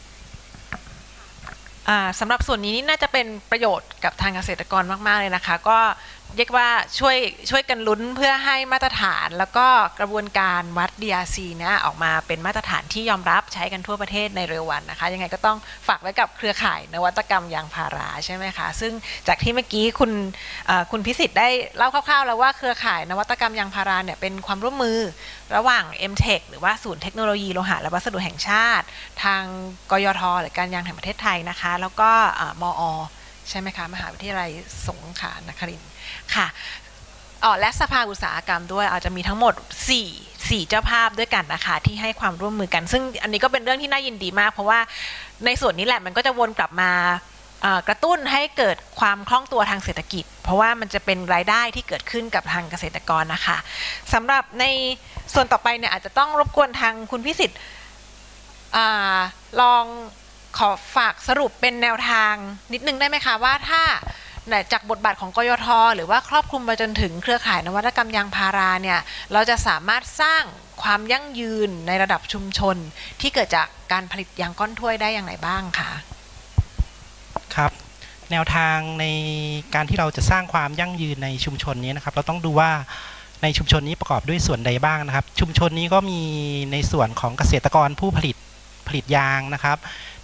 สำหรับส่วนนี้นี่น่าจะเป็นประโยชน์กับทางเกษตรกรมากๆเลยนะคะก็เรียกว่าช่วยช่วยกันลุ้นเพื่อให้มาตรฐานแล้วก็กระบวนการวัด ดี อาร์ ซี เนี่ยออกมาเป็นมาตรฐานที่ยอมรับใช้กันทั่วประเทศในเร็ววันนะคะยังไงก็ต้องฝากไว้กับเครือข่ายนวัตกรรมยางพาราใช่ไหมคะซึ่งจากที่เมื่อกี้คุณคุณพิสิทธิ์ได้เล่าคร่าวๆแล้วว่าเครือข่ายนวัตกรรมยางพาราเนี่ยเป็นความร่วมมือระหว่าง เอ็ม เทค หรือว่าศูนย์เทคโนโลยีโลหะและวัสดุแห่งชาติทางกยทหรือการยางแห่งประเทศไทยนะคะแล้วก็มอ.ใช่ไหมคะมหาวิทยาลัยสงขลานครินทร์ค่ะอ๋อและสภาอุตสาหกรรมด้วยอาจจะมีทั้งหมดสี่ สี่เจ้าภาพด้วยกันนะคะที่ให้ความร่วมมือกันซึ่งอันนี้ก็เป็นเรื่องที่น่ายินดีมากเพราะว่าในส่วนนี้แหละมันก็จะวนกลับมากระตุ้นให้เกิดความคล่องตัวทางเศรษฐกิจเพราะว่ามันจะเป็นรายได้ที่เกิดขึ้นกับทางเกษตรกรนะคะสำหรับในส่วนต่อไปเนี่ยอาจจะต้องรบกวนทางคุณพิสิทธิ์ลองขอฝากสรุปเป็นแนวทางนิดนึงได้ไหมคะว่าถ้าจากบทบาทของกยทหรือว่าครอบคลุมไปจนถึงเครือข่ายนวัตกรรมยางพาราเนี่ยเราจะสามารถสร้างความยั่งยืนในระดับชุมชนที่เกิดจากการผลิตยางก้อนถ้วยได้อย่างไรบ้างคะครับแนวทางในการที่เราจะสร้างความยั่งยืนในชุมชนนี้นะครับเราต้องดูว่าในชุมชนนี้ประกอบด้วยส่วนใดบ้างนะครับชุมชนนี้ก็มีในส่วนของเกษตรกรผู้ผลิตผลิตยางนะครับใน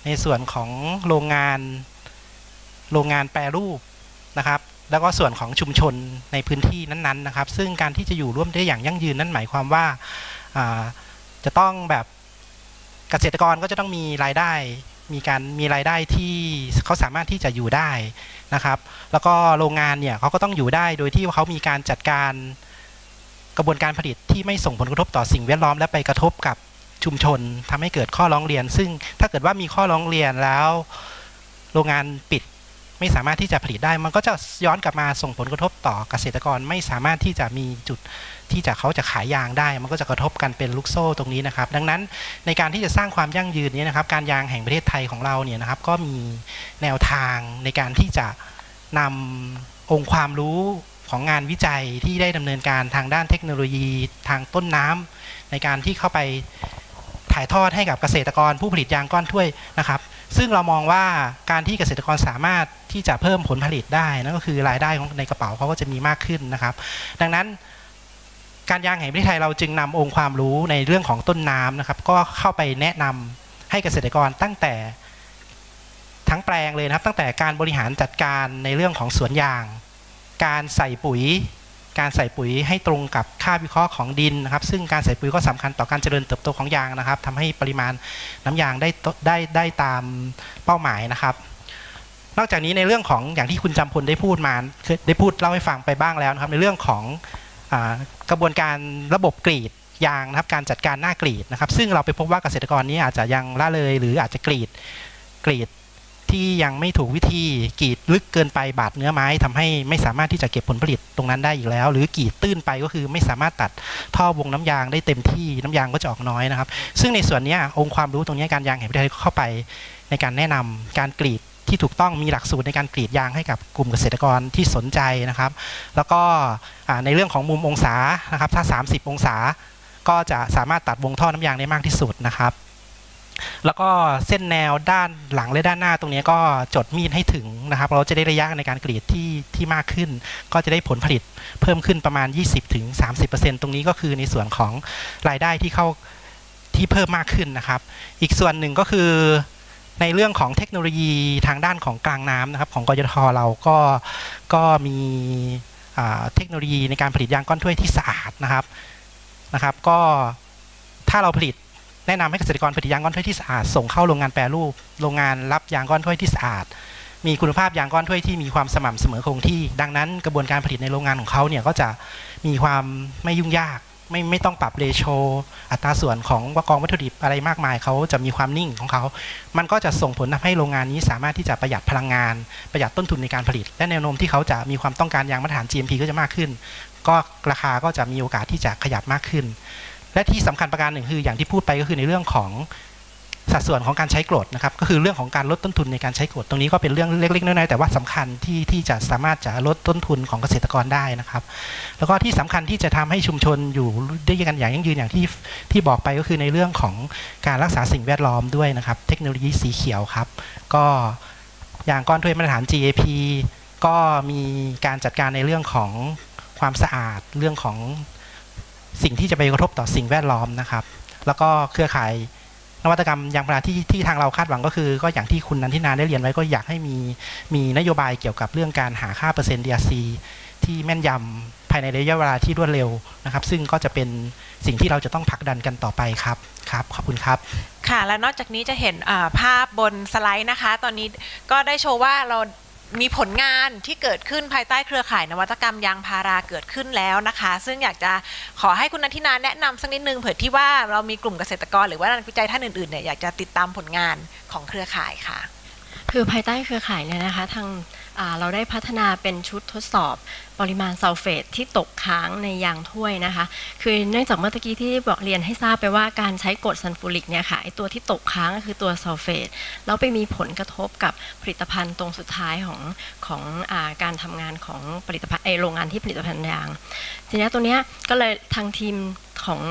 ในส่วนของโรงงานโรงงานแปรรูปนะครับแล้วก็ส่วนของชุมชนในพื้นที่นั้นๆนะครับซึ่งการที่จะอยู่ร่วมได้อย่างยั่งยืนนั่นหมายความว่าจะต้องแบบเกษตรกรก็จะต้องมีรายได้มีการมีรายได้ที่เขาสามารถที่จะอยู่ได้นะครับแล้วก็โรงงานเนี่ยเขาก็ต้องอยู่ได้โดยที่เขามีการจัดการกระบวนการผลิตที่ไม่ส่งผลกระทบต่อสิ่งแวดล้อมและไปกระทบกับชุมชนทำให้เกิดข้อร้องเรียนซึ่งถ้าเกิดว่ามีข้อร้องเรียนแล้วโรงงานปิดไม่สามารถที่จะผลิตได้มันก็จะย้อนกลับมาส่งผลกระทบต่อเกษตรกรไม่สามารถที่จะมีจุดที่จะเขาจะขายยางได้มันก็จะกระทบกันเป็นลูกโซ่ตรงนี้นะครับดังนั้นในการที่จะสร้างความยั่งยืนนี้นะครับการยางแห่งประเทศไทยของเราเนี่ยนะครับก็มีแนวทางในการที่จะนำองค์ความรู้ของงานวิจัยที่ได้ดำเนินการทางด้านเทคโนโลยีทางต้นน้ำในการที่เข้าไปถ่ายทอดให้กับเกษตรกรผู้ผลิตยางก้อนถ้วยนะครับซึ่งเรามองว่าการที่เกษตรกรสามารถที่จะเพิ่มผลผลิตได้นั่นก็คือรายได้ของในกระเป๋าเขาก็จะมีมากขึ้นนะครับดังนั้นการยางแห่งประเทศไทยเราจึงนำองค์ความรู้ในเรื่องของต้นน้ำนะครับก็เข้าไปแนะนำให้เกษตรกรตั้งแต่ทั้งแปลงเลยนะครับตั้งแต่การบริหารจัดการในเรื่องของสวนยางการใส่ปุ๋ยการใส่ปุ๋ยให้ตรงกับค่าวิเคราะห์ของดินนะครับซึ่งการใส่ปุ๋ยก็สำคัญต่อการเจริญเติบโตของยางนะครับทำให้ปริมาณน้ำยางได้ได้ได้ตามเป้าหมายนะครับนอกจากนี้ในเรื่องของอย่างที่คุณจำพลได้พูดมาได้พูดเล่าให้ฟังไปบ้างแล้วนะครับในเรื่องของกระบวนการระบบกรีดยางนะครับการจัดการหน้ากรีดนะครับซึ่งเราไปพบว่าเกษตรกรนี้อาจจะยังละเลยหรืออาจจะกรีดกรีดที่ยังไม่ถูกวิธีกรีดลึกเกินไปบาดเนื้อไม้ทำให้ไม่สามารถที่จะเก็บผลผลิตตรงนั้นได้อีกแล้วหรือกรีดตื้นไปก็คือไม่สามารถตัดท่อวงน้ำยางได้เต็มที่น้ำยางก็จะออกน้อยนะครับซึ่งในส่วนนี้องค์ความรู้ตรงนี้การยางแห่งประเทศไทยเข้าไปในการแนะนำการกรีดที่ถูกต้องมีหลักสูตรในการกรีดยางให้กับกลุ่มเกษตรกรที่สนใจนะครับแล้วก็ในเรื่องของมุมองศานะครับถ้าสามสิบองศาก็จะสามารถตัดวงท่อน้ำยางได้มากที่สุดนะครับแล้วก็เส้นแนวด้านหลังและด้านหน้าตรงนี้ก็จดมีดให้ถึงนะครับเราจะได้ระยะในการกรีดที่ที่มากขึ้นก็จะได้ผลผลิตเพิ่มขึ้นประมาณ ยี่สิบถึงสามสิบเปอร์เซ็นต์ ตรงนี้ก็คือในส่วนของรายได้ที่เข้าที่เพิ่มมากขึ้นนะครับอีกส่วนหนึ่งก็คือในเรื่องของเทคโนโลยีทางด้านของกลางน้ำนะครับของกยท.เราก็ก็มีเทคโนโลยีในการผลิตยางก้อนถ้วยที่สะอาดนะครับนะครับก็ถ้าเราผลิตแนะนำให้เกษตรกรผลิตยางก้อนถ้วยที่สะอาดส่งเข้าโรงงานแปรรูปโรงงานรับยางก้อนถ้วยที่สะอาดมีคุณภาพยางก้อนถ้วยที่มีความสม่ำเสมอคงที่ดังนั้นกระบวนการผลิตในโรงงานของเขาเนี่ยก็จะมีความไม่ยุ่งยากไม่ไม่ต้องปรับเรโชอัตราส่วนของวกองวัตถุดิบอะไรมากมายเขาจะมีความนิ่งของเขามันก็จะส่งผลทำให้โรงงานนี้สามารถที่จะประหยัดพลังงานประหยัดต้นทุนในการผลิตและแนวโน้มที่เขาจะมีความต้องการยางมาตรฐาน จี เอ็ม พี ก็จะมากขึ้นก็ราคาก็จะมีโอกาสที่จะขยับมากขึ้นและที่สำคัญประการหนึ่งคืออย่างที่พูดไปก็คือในเรื่องของสัดส่วนของการใช้กรดนะครับก็คือเรื่องของการลดต้นทุนในการใช้กรดตรงนี้ก็เป็นเรื่องเล็กๆน้อยๆแต่ว่าสำคัญที่ที่จะสามารถจะลดต้นทุนของเกษตรกรได้นะครับแล้วก็ที่สำคัญที่จะทำให้ชุมชนอยู่ด้วยกันอย่างยั่งยืนอย่างที่ที่บอกไปก็คือในเรื่องของการรักษาสิ่งแวดล้อมด้วยนะครับเทคโนโลยีสีเขียวครับก็อย่างก้อนถ้วยมาตรฐาน จี เอ พี ก็มีการจัดการในเรื่องของความสะอาดเรื่องของสิ่งที่จะไปกระทบต่อสิ่งแวดล้อมนะครับแล้วก็เครือข่ายนวัตกรรมยางพาราที่ที่ทางเราคาดหวังก็คือก็อย่างที่คุณนันทินาได้เรียนไว้ก็อยากให้มีมีนโยบายเกี่ยวกับเรื่องการหาค่าเปอร์เซ็นต์ ดี อาร์ ซี ที่แม่นยำภายในระยะเวลาที่รวดเร็วนะครับซึ่งก็จะเป็นสิ่งที่เราจะต้องผลักดันกันต่อไปครับครับขอบคุณครับค่ะและนอกจากนี้จะเห็นภาพบนสไลด์นะคะตอนนี้ก็ได้โชว์ว่าเรามีผลงานที่เกิดขึ้นภายใต้เครือข่ายนวัตกรรมยางพาราเกิดขึ้นแล้วนะคะซึ่งอยากจะขอให้คุณนันทินาแนะนำสักนิดนึงเผื่อที่ว่าเรามีกลุ่มเกษตรกรหรือว่านักวิจัยท่านอื่นๆเนี่ยอยากจะติดตามผลงานของเครือข่ายค่ะคือภายใต้เครือข่ายเนี่ยนะคะทางเราได้พัฒนาเป็นชุดทดสอบปริมาณซัลเฟตที่ตกค้างในยางถ้วยนะคะคือเนื่องจากเมื่อกี้ที่บอกเรียนให้ทราบไปว่าการใช้กรดซัลฟูริกเนี่ยค่ะไอตัวที่ตกค้างก็คือตัวซัลเฟตแล้วไปมีผลกระทบกับผลิตภัณฑ์ตรงสุดท้ายของของอาการทำงานของผลิตภัณฑ์ไอโรงงานที่ผลิตภัณฑ์ยางทีนี้ตัวเนี้ยก็เลยทางทีมของ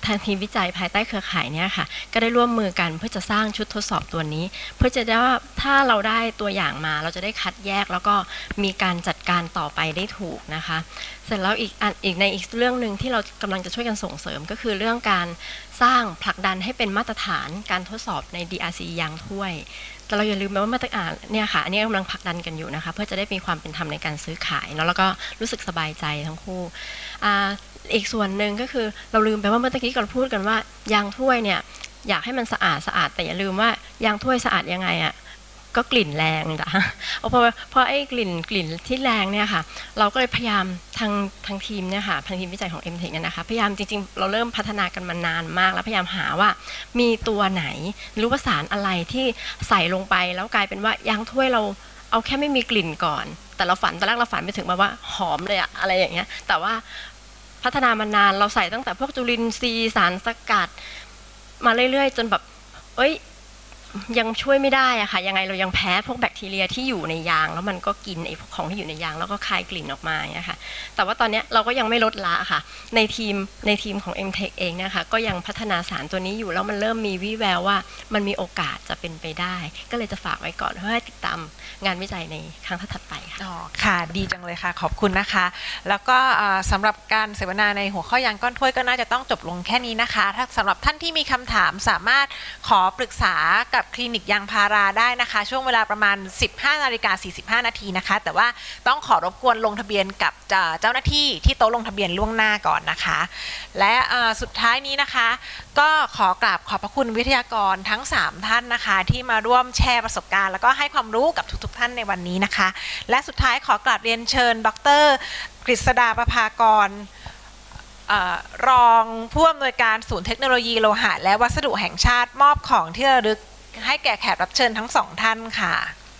ทางทีมวิจัยภายใต้เครือข่ายเนี่ยค่ะก็ได้ร่วมมือกันเพื่อจะสร้างชุดทดสอบตัวนี้เพื่อจะได้ว่าถ้าเราได้ตัวอย่างมาเราจะได้คัดแยกแล้วก็มีการจัดการต่อไปได้ถูกนะคะเสร็จแล้วอีกอันอีกในอีกเรื่องหนึ่งที่เรากำลังจะช่วยกันส่งเสริมก็คือเรื่องการสร้างผลักดันให้เป็นมาตรฐานการทดสอบใน ดี อาร์ ซี ยางถ้วยแต่เราอย่าลืมว่ามาตรฐานเนี่ยค่ะอันนี้กำลังผลักดันกันอยู่นะคะเพื่อจะได้มีความเป็นธรรมในการซื้อขายแล้วก็รู้สึกสบายใจทั้งคู่อีกส่วนหนึ่งก็คือเราลืมไปว่าเมื่อกี้ก่อนพูดกันว่ายางถ้วยเนี่ยอยากให้มันสะอาดสะอาดแต่อย่าลืมว่ายางถ้วยสะอาดยังไงอะก็กลิ่นแรงจ้ะเพราะเพราะไอ้กลิ่นกลิ่นที่แรงเนี่ยค่ะเราก็เลยพยายามทางทางทีมเนี่ยค่ะทางทีมวิจัยของ เอ็ม เทค เนี่ยนะคะพยายามจริงๆเราเริ่มพัฒนากันมานานมากแล้วพยายามหาว่ามีตัวไหนหรือว่าสารอะไรที่ใส่ลงไปแล้วกลายเป็นว่ายางถ้วยเราเอาแค่ไม่มีกลิ่นก่อนแต่เราฝันตอนแรกเราฝันไปถึงมาว่าหอมเลยอะอะไรอย่างเงี้ยแต่ว่าพัฒนามานานเราใส่ตั้งแต่พวกจุลินทรีย์สารสกัดมาเรื่อยๆจนแบบเอ้ยยังช่วยไม่ได้อะค่ะยังไงเรายังแพ้พวกแบคทีเรียที่อยู่ในยางแล้วมันก็กินไอ้ของที่อยู่ในยางแล้วก็คายกลิ่นออกมาเนี่ยค่ะแต่ว่าตอนนี้เราก็ยังไม่ลดละค่ะในทีมในทีมของ เอ็ม เทค เองเนี่ยค่ะก็ยังพัฒนาสารตัวนี้อยู่แล้วมันเริ่มมีวี่แววว่ามันมีโอกาสจะเป็นไปได้ก็เลยจะฝากไว้ก่อนเพื่อให้ติดตามงานวิจัยในครั้งถัดไปค่ะอ๋อค่ะดีจังเลยค่ะขอบคุณนะคะแล้วก็สำหรับการเสวนาในหัวข้อยางก้อนถ้วยก็น่าจะต้องจบลงแค่นี้นะคะถ้าสำหรับท่านที่มีคำถามสามารถขอปรึกษากับคลินิกยางพาราได้นะคะช่วงเวลาประมาณ สิบห้านาฬิกาสี่สิบห้านาทีนะคะแต่ว่าต้องขอรบกวนลงทะเบียนกับเจ้าหน้าที่ที่โต๊ะลงทะเบียนล่วงหน้าก่อนนะคะและสุดท้ายนี้นะคะก็ขอกราบขอบพระคุณวิทยากรทั้งสามท่านนะคะที่มาร่วมแชร์ประสบการณ์แล้วก็ให้ความรู้กับทุกๆท่านในวันนี้นะคะและสุดท้ายขอกราบเรียนเชิญดร.กฤษดาประภากรรองผู้อำนวยการศูนย์เทคโนโลยีโลหะและวัสดุแห่งชาติมอบของที่ระลึกให้แก่แขกรับเชิญทั้งสองท่านค่ะ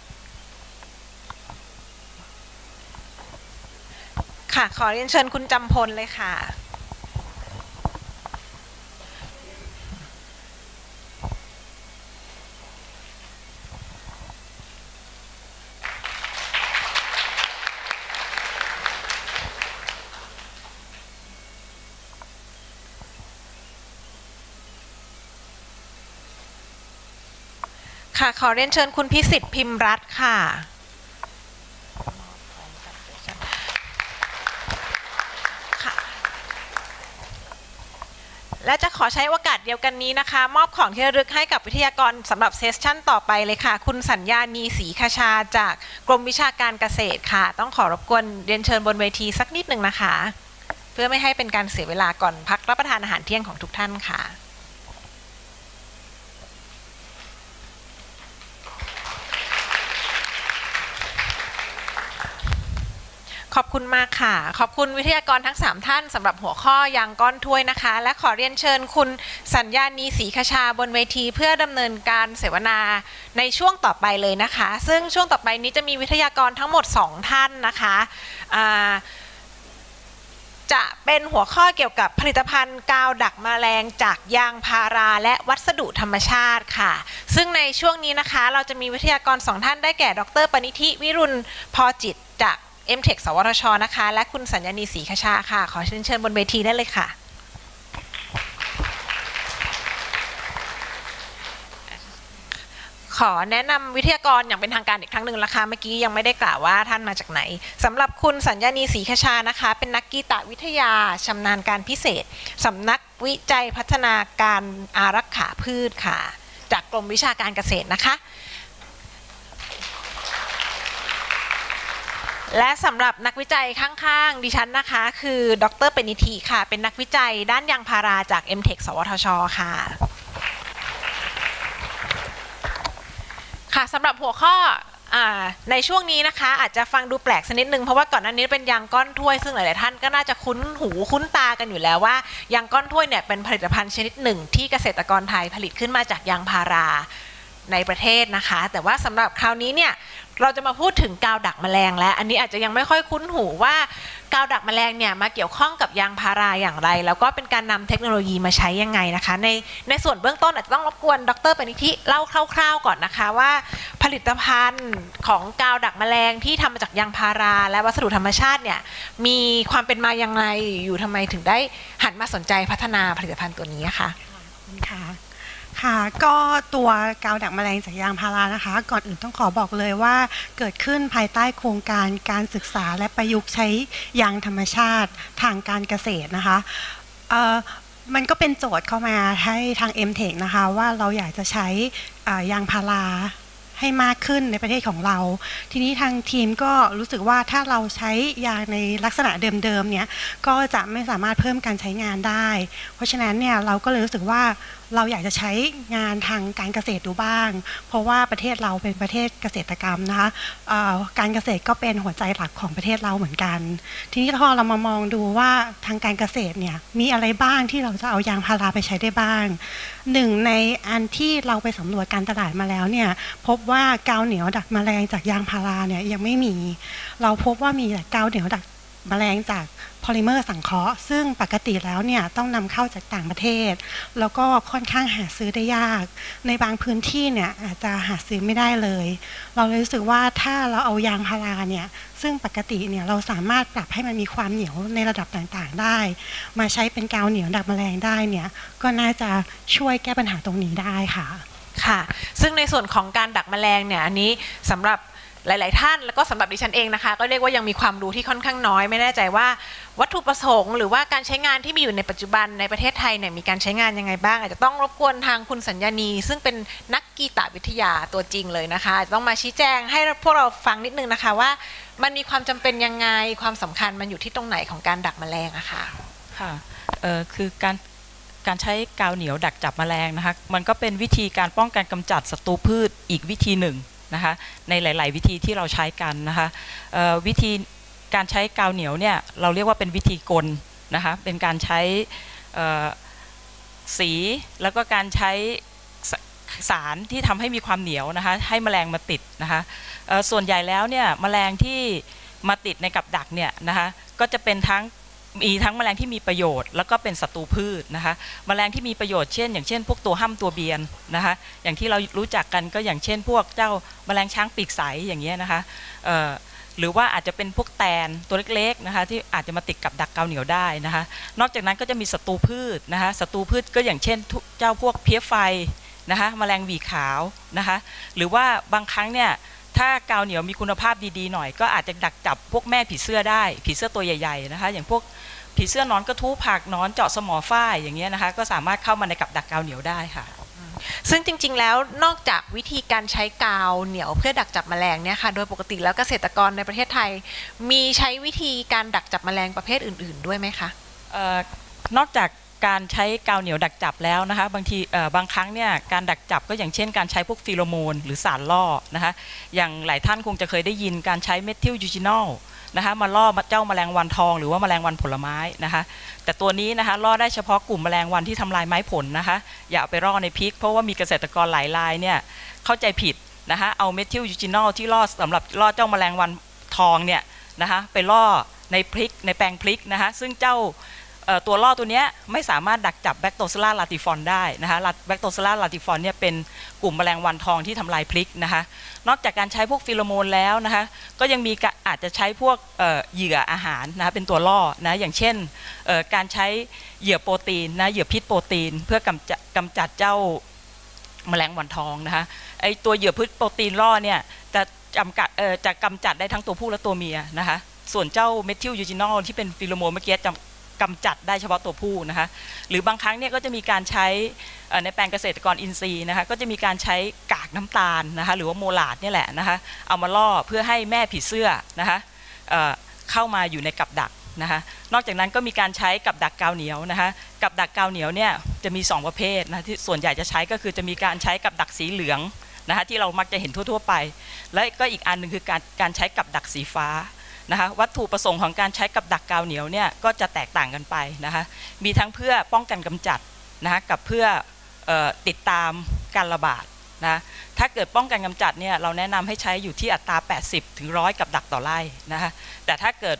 ค่ะขอเรียนเชิญคุณจำพลเลยค่ะค่ะขอเรียนเชิญคุณพิสิทธิ์พิมพ์รัตน์ค่ะและจะขอใช้โอกาสเดียวกันนี้นะคะมอบของที่ระลึกให้กับวิทยากรสำหรับเซสชั่นต่อไปเลยค่ะคุณสัญญานีศรีคชาจากกรมวิชาการเกษตรค่ะต้องขอรบกวนเรียนเชิญบนเวทีสักนิดหนึ่งนะคะเพื่อไม่ให้เป็นการเสียเวลาก่อนพักรับประทานอาหารเที่ยงของทุกท่านค่ะขอบคุณมากค่ะขอบคุณวิทยากรทั้งสามท่านสำหรับหัวข้อยางก้อนถ้วยนะคะและขอเรียนเชิญคุณสัญญานีศรีคชาบนเวทีเพื่อดำเนินการเสวนาในช่วงต่อไปเลยนะคะซึ่งช่วงต่อไปนี้จะมีวิทยากรทั้งหมดสองท่านนะคะจะเป็นหัวข้อเกี่ยวกับผลิตภัณฑ์กาวดักแมลงจากยางพาราและวัสดุธรรมชาติค่ะซึ่งในช่วงนี้นะคะเราจะมีวิทยากรสองท่านได้แก่ดร.ปณิธิวิรุณพอจิตจากเอ็ม เทค สวทช.นะคะและคุณสัญญานีศรีคชาค่ะขอเชิญเชิญบนเวทีได้เลยค่ะขอแนะนำวิทยากรอย่างเป็นทางการอีกครั้งหนึ่งนะคะเมื่อกี้ยังไม่ได้กล่าวว่าท่านมาจากไหนสำหรับคุณสัญญานีศรีคชานะคะเป็นนักกีตวิทยาชำนาญการพิเศษสำนักวิจัยพัฒนาการอารักขาพืชค่ะจากกรมวิชาการเกษตรนะคะและสำหรับนักวิจัยข้างๆดิฉันนะคะคือดร.ปณิธิค่ะเป็นนักวิจัยด้านยางพาราจาก เอ็ม เทค สวทช.ค่ะค่ะสำหรับหัวข้อในช่วงนี้นะคะอาจจะฟังดูแปลกสักนิดนึงเพราะว่าก่อนหน้านี้เป็นยางก้อนถ้วยซึ่งหลายๆท่านก็น่าจะคุ้นหูคุ้นตากันอยู่แล้วว่ายางก้อนถ้วยเนี่ยเป็นผลิตภัณฑ์ชนิดหนึ่งที่เกษตรกรไทยผลิตขึ้นมาจากยางพาราในประเทศนะคะแต่ว่าสำหรับคราวนี้เนี่ยเราจะมาพูดถึงกาวดักแมลงและอันนี้อาจจะยังไม่ค่อยคุ้นหูว่ากาวดักแมลงเนี่ยมาเกี่ยวข้องกับยางพาราอย่างไรแล้วก็เป็นการนำเทคโนโลยีมาใช้ยังไงนะคะในในส่วนเบื้องต้นอาจจะต้องรบกวนดร.ปณิธิเล่าคร่าวๆก่อนนะคะว่าผลิตภัณฑ์ของกาวดักแมลงที่ทำมาจากยางพาราและวัสดุธรรมชาติเนี่ยมีความเป็นมายังไงอยู่ทำไมถึงได้หันมาสนใจพัฒนาผลิตภัณฑ์ตัวนี้ค่ะค่ะค่ะก็ตัวกาวดักแมลงจากยางพารานะคะก่อนอื่นต้องขอบอกเลยว่าเกิดขึ้นภายใต้โครงการการศึกษาและประยุกต์ใช้ยางธรรมชาติทางการเกษตรนะคะมันก็เป็นโจทย์เข้ามาให้ทาง เอ็ม เทค นะคะว่าเราอยากจะใช้ยางพาราให้มากขึ้นในประเทศของเราทีนี้ทางทีมก็รู้สึกว่าถ้าเราใช้ยางในลักษณะเดิมๆเนี่ยก็จะไม่สามารถเพิ่มการใช้งานได้เพราะฉะนั้นเนี่ยเราก็เลยรู้สึกว่าเราอยากจะใช้งานทางการเกษตรดูบ้างเพราะว่าประเทศเราเป็นประเทศเกษตรกรรมนะคะการเกษตรก็เป็นหัวใจหลักของประเทศเราเหมือนกันทีนี้พอเรามามองดูว่าทางการเกษตรเนี่ยมีอะไรบ้างที่เราจะเอายางพาราไปใช้ได้บ้างหนึ่งในอันที่เราไปสำรวจการตลาดมาแล้วเนี่ยพบว่ากาวเหนียวดักแมลงจากยางพาราเนี่ยยังไม่มีเราพบว่ามีแต่กาวเหนียวดักแมลงจากพอลิเมอร์สังเคราะห์ซึ่งปกติแล้วเนี่ยต้องนำเข้าจากต่างประเทศแล้วก็ค่อนข้างหาซื้อได้ยากในบางพื้นที่เนี่ยอาจจะหาซื้อไม่ได้เลยเราเลยรู้สึกว่าถ้าเราเอายางพาราเนี่ยซึ่งปกติเนี่ยเราสามารถปรับให้มันมีความเหนียวในระดับต่างๆได้มาใช้เป็นกาวเหนียวดักแมลงได้เนี่ยก็น่าจะช่วยแก้ปัญหาตรงนี้ได้ค่ะค่ะซึ่งในส่วนของการดักแมลงเนี่ยอันนี้สำหรับหลายๆท่านแล้วก็สำหรับดิฉันเองนะคะก็เรียกว่ายังมีความรู้ที่ค่อนข้างน้อยไม่แน่ใจว่าวัตถุประสงค์หรือว่าการใช้งานที่มีอยู่ในปัจจุบันในประเทศไทยเนี่ยมีการใช้งานยังไงบ้างอาจจะต้องรบกวนทางคุณสัญญานีซึ่งเป็นนักกีตวิทยาตัวจริงเลยนะคะจะต้องมาชี้แจงให้พวกเราฟังนิดนึงนะคะว่ามันมีความจำเป็นยังไงความสำคัญมันอยู่ที่ตรงไหนของการดักแมลงอะค่ะค่ะเอ่อคือการการใช้กาวเหนียวดักจับแมลงนะคะมันก็เป็นวิธีการป้องกันกำจัดศัตรูพืชอีกวิธีหนึ่งนะคะในหลายๆวิธีที่เราใช้กันนะคะวิธีการใช้กาวเหนียวเนี่ยเราเรียกว่าเป็นวิธีกลนะคะเป็นการใช้สีแล้วก็การใช้สารที่ทำให้มีความเหนียวนะคะให้แมลงมาติดนะคะส่วนใหญ่แล้วเนี่ยแมลงที่มาติดในกับดักเนี่ยนะคะก็จะเป็นทั้งมีทั้งแมลงที่มีประโยชน์แล้วก็เป็นศัตรูพืชนะคะแมลงที่มีประโยชน์เช่นอย่างเช่นพวกตัวห้ำตัวเบียนนะคะอย่างที่เรารู้จักกันก็อย่างเช่นพวกเจ้าแมลงช้างปีกใสอย่างเงี้ยนะคะหรือว่าอาจจะเป็นพวกแตนตัวเล็กๆนะคะที่อาจจะมาติดกับดักกาวเหนียวได้นะคะนอกจากนั้นก็จะมีศัตรูพืชนะคะศัตรูพืชก็อย่างเช่นเจ้าพวกเพี้ยไฟนะคะแมลงหวีขาวนะคะหรือว่าบางครั้งเนี่ยถ้ากาวเหนียวมีคุณภาพดีๆหน่อยก็อาจจะดักจับพวกแม่ผีเสื้อได้ผีเสื้อตัวใหญ่ๆนะคะอย่างพวกผีเสื้อนอนกระทู้ผักนอนเจาะสมอฝ้ายอย่างเงี้ยนะคะก็สามารถเข้ามาในกับดักกาวเหนียวได้ค่ะซึ่งจริงๆแล้วนอกจากวิธีการใช้กาวเหนียวเพื่อดักจับแมลงเนี่ยค่ะโดยปกติแล้วเกษตรกรในประเทศไทยมีใช้วิธีการดักจับแมลงประเภทอื่นๆด้วยไหมคะนอกจากการใช้กาวเหนียวดักจับแล้วนะคะบางทีบางครั้งเนี่ยการดักจับก็อย่างเช่นการใช้พวกฟีโรโมนหรือสารล่อนะคะอย่างหลายท่านคงจะเคยได้ยินการใช้เมทิลยูจินอลนะคะมาล่อเจ้าแมลงวันทองหรือว่าแมลงวันผลไม้นะคะแต่ตัวนี้นะคะล่อได้เฉพาะกลุ่มแมลงวันที่ทำลายไม้ผลนะคะอย่าเอาไปล่อในพริกเพราะว่ามีเกษตรกรหลายรายเนี่ยเข้าใจผิดนะคะเอาเมทิลยูจินอลที่ล่อสำหรับล่อเจ้าแมลงวันทองเนี่ยนะคะไปล่อในพริกในแปลงพริกนะคะซึ่งเจ้าตัวล่อตัวนี้ไม่สามารถดักจับแบคโตซิลลาลาติฟอนได้นะคะแบคโตซิลลาลาติฟอนเนี่ยเป็นกลุ่มแมลงวันทองที่ทำลายพริกนะคะนอกจากการใช้พวกฟีโรโมนแล้วนะคะก็ยังมีอาจจะใช้พวกเหยื่ออาหารนะคะเป็นตัวล่อนะอย่างเช่นการใช้เหยื่อโปรตีนนะเหยื่อพิษโปรตีนเพื่อกำจัดกำจัดเจ้าแมลงวันทองนะคะไอตัวเหยื่อพิษโปรตีนล่อเนี่ยจะจำกัดจะกำจัดได้ทั้งตัวผู้และตัวเมียนะคะส่วนเจ้าเมทิลยูจินอลที่เป็นฟีโรโมนเมื่อกี้จะกำจัดได้เฉพาะตัวผู้นะคะหรือบางครั้งเนี่ยก็จะมีการใช้ในแปลงเกษตรกรอินทรีย์นะคะก็จะมีการใช้กากน้ำตาลนะคะหรือว่าโมลาดเนี่ยแหละนะคะเอามาล่อเพื่อให้แม่ผีเสื้อนะคะเข้ามาอยู่ในกับดักนะคะนอกจากนั้นก็มีการใช้กับดักกาวเหนียวนะคะกับดักกาวเหนียวเนี่ยจะมีสองประเภทนะที่ส่วนใหญ่จะใช้ก็คือจะมีการใช้กับดักสีเหลืองนะคะที่เรามักจะเห็นทั่วๆไปและก็อีกอันนึงคือการการใช้กับดักสีฟ้านะคะวัตถุประสงค์ของการใช้กับดักกาวเหนียวเนี่ยก็จะแตกต่างกันไปนะคะมีทั้งเพื่อป้องกันกำจัดนะคะกับเพื่อติดตามการระบาดนะถ้าเกิดป้องกันกำจัดเนี่ยเราแนะนำให้ใช้อยู่ที่อัตราแปดสิบถึงหนึ่งร้อยกับดักต่อไร่นะคะแต่ถ้าเกิด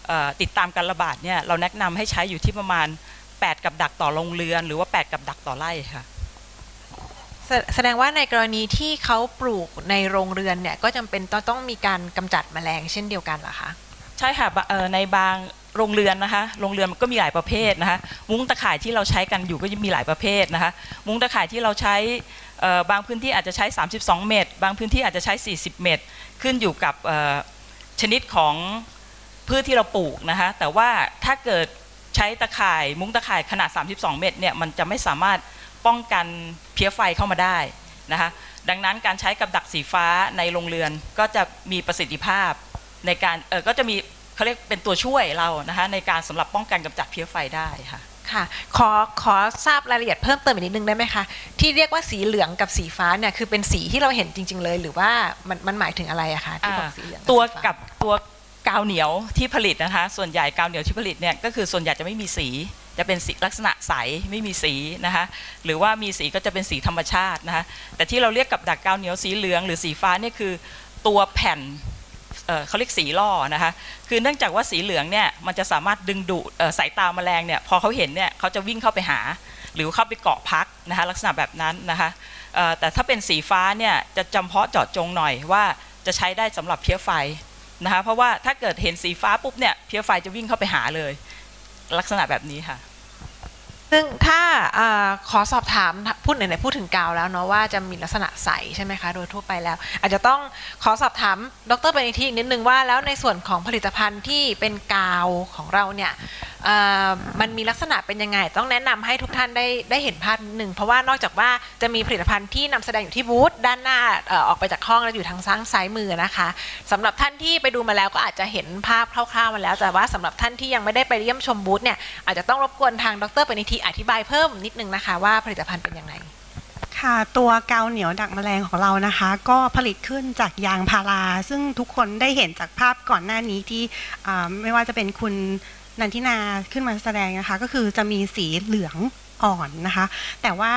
ติดตามการระบาดเนี่ยเราแนะนำให้ใช้อยู่ที่ประมาณแปดกับดักต่อโรงเรือนหรือว่าแปดกับดักต่อไร่ค่ะแสแสดงว่าในกรณีที่เขาปลูกในโรงเรือนเนี่ยก็จำเป็นต้องต้องมีการกำจัดแมลงเช่นเดียวกันเหรอคะใช่ค่ะในบางโรงเรือนนะคะโรงเรือนมันก็มีหลายประเภทนะคะมุ้งตะข่ายที่เราใช้กันอยู่ก็จะมีหลายประเภทนะคะมุ้งตะข่ายที่เราใช้บางพื้นที่อาจจะใช้สามสิบสองเมตรบางพื้นที่อาจจะใช้สี่สิบเมตรขึ้นอยู่กับชนิดของพืชที่เราปลูกนะคะแต่ว่าถ้าเกิดใช้ตะข่ายมุ้งตะข่ายขนาดสามสิบสองเมตรเนี่ยมันจะไม่สามารถป้องกันเพี้ยไฟเข้ามาได้นะคะดังนั้นการใช้กับดักสีฟ้าในโรงเรือนก็จะมีประสิทธิภาพในการเออก็จะมีเขาเรียกเป็นตัวช่วยเรานะคะในการสำหรับป้องกันกำจัดเพี้ยไฟได้ค่ะค่ะขอขอทราบรายละเอียดเพิ่มเติมอีกนิดนึงได้ไหมคะที่เรียกว่าสีเหลืองกับสีฟ้าเนี่ยคือเป็นสีที่เราเห็นจริงๆเลยหรือว่ามันมันหมายถึงอะไรอะคะที่บอกสีเหลืองตัวกับตัวกาวเหนียวที่ผลิตนะคะส่วนใหญ่กาวเหนียวที่ผลิตเนี่ยก็คือส่วนใหญ่จะไม่มีสีจะเป็นสีลักษณะใสไม่มีสีนะคะหรือว่ามีสีก็จะเป็นสีธรรมชาตินะคะแต่ที่เราเรียกกับดักกาวเหนียวสีเหลืองหรือสีฟ้าเนี่ยคือตัวแผ่น เ, เขาเรียกสีล่อนะคะคือเนื่องจากว่าสีเหลืองเนี่ยมันจะสามารถดึงดูดสายตาแมลงเนี่ยพอเขาเห็นเนี่ยเขาจะวิ่งเข้าไปหาหรือเข้าไปเกาะพักนะคะลักษณะแบบนั้นนะคะแต่ถ้าเป็นสีฟ้าเนี่ยจะจำเพาะเจาะจงหน่อยว่าจะใช้ได้สำหรับเพี้ยไฟนะคะเพราะว่าถ้าเกิดเห็นสีฟ้าปุ๊บเนี่ยเพี้ยไฟจะวิ่งเข้าไปหาเลยลักษณะแบบนี้ค่ะซึ่งถ้าขอสอบถามพูดไหนๆพูดถึงกาวแล้วเนาะว่าจะมีลักษณะใสใช่ไหมคะโดยทั่วไปแล้วอาจจะต้องขอสอบถามดร.ปณิธินิดนึงว่าแล้วในส่วนของผลิตภัณฑ์ที่เป็นกาวของเราเนี่ยมันมีลักษณะเป็นยังไงต้องแนะนำให้ทุกท่านได้ได้เห็นภาพนิดนึงเพราะว่านอกจากว่าจะมีผลิตภัณฑ์ที่นำแสดงอยู่ที่บูธด้านหน้าออกไปจากห้องแล้วอยู่ทางซ้ายมือนะคะสำหรับท่านที่ไปดูมาแล้วก็อาจจะเห็นภาพคร่าวๆมาแล้วแต่ว่าสำหรับท่านที่ยังไม่ได้ไปเยี่ยมชมบูธเนี่ยอาจจะต้องรบกวนทางดร.ปณิธิอธิบายเพิ่มนิดนึงนะคะว่าผลิตภัณฑ์เป็นยังไงค่ะตัวกาวเหนียวดักแมลงของเรานะคะก็ผลิตขึ้นจากยางพาราซึ่งทุกคนได้เห็นจากภาพก่อนหน้านี้ที่ไม่ว่าจะเป็นคุณนันทินาขึ้นมาแสดงนะคะก็คือจะมีสีเหลืองอ่อนนะคะแต่ว่า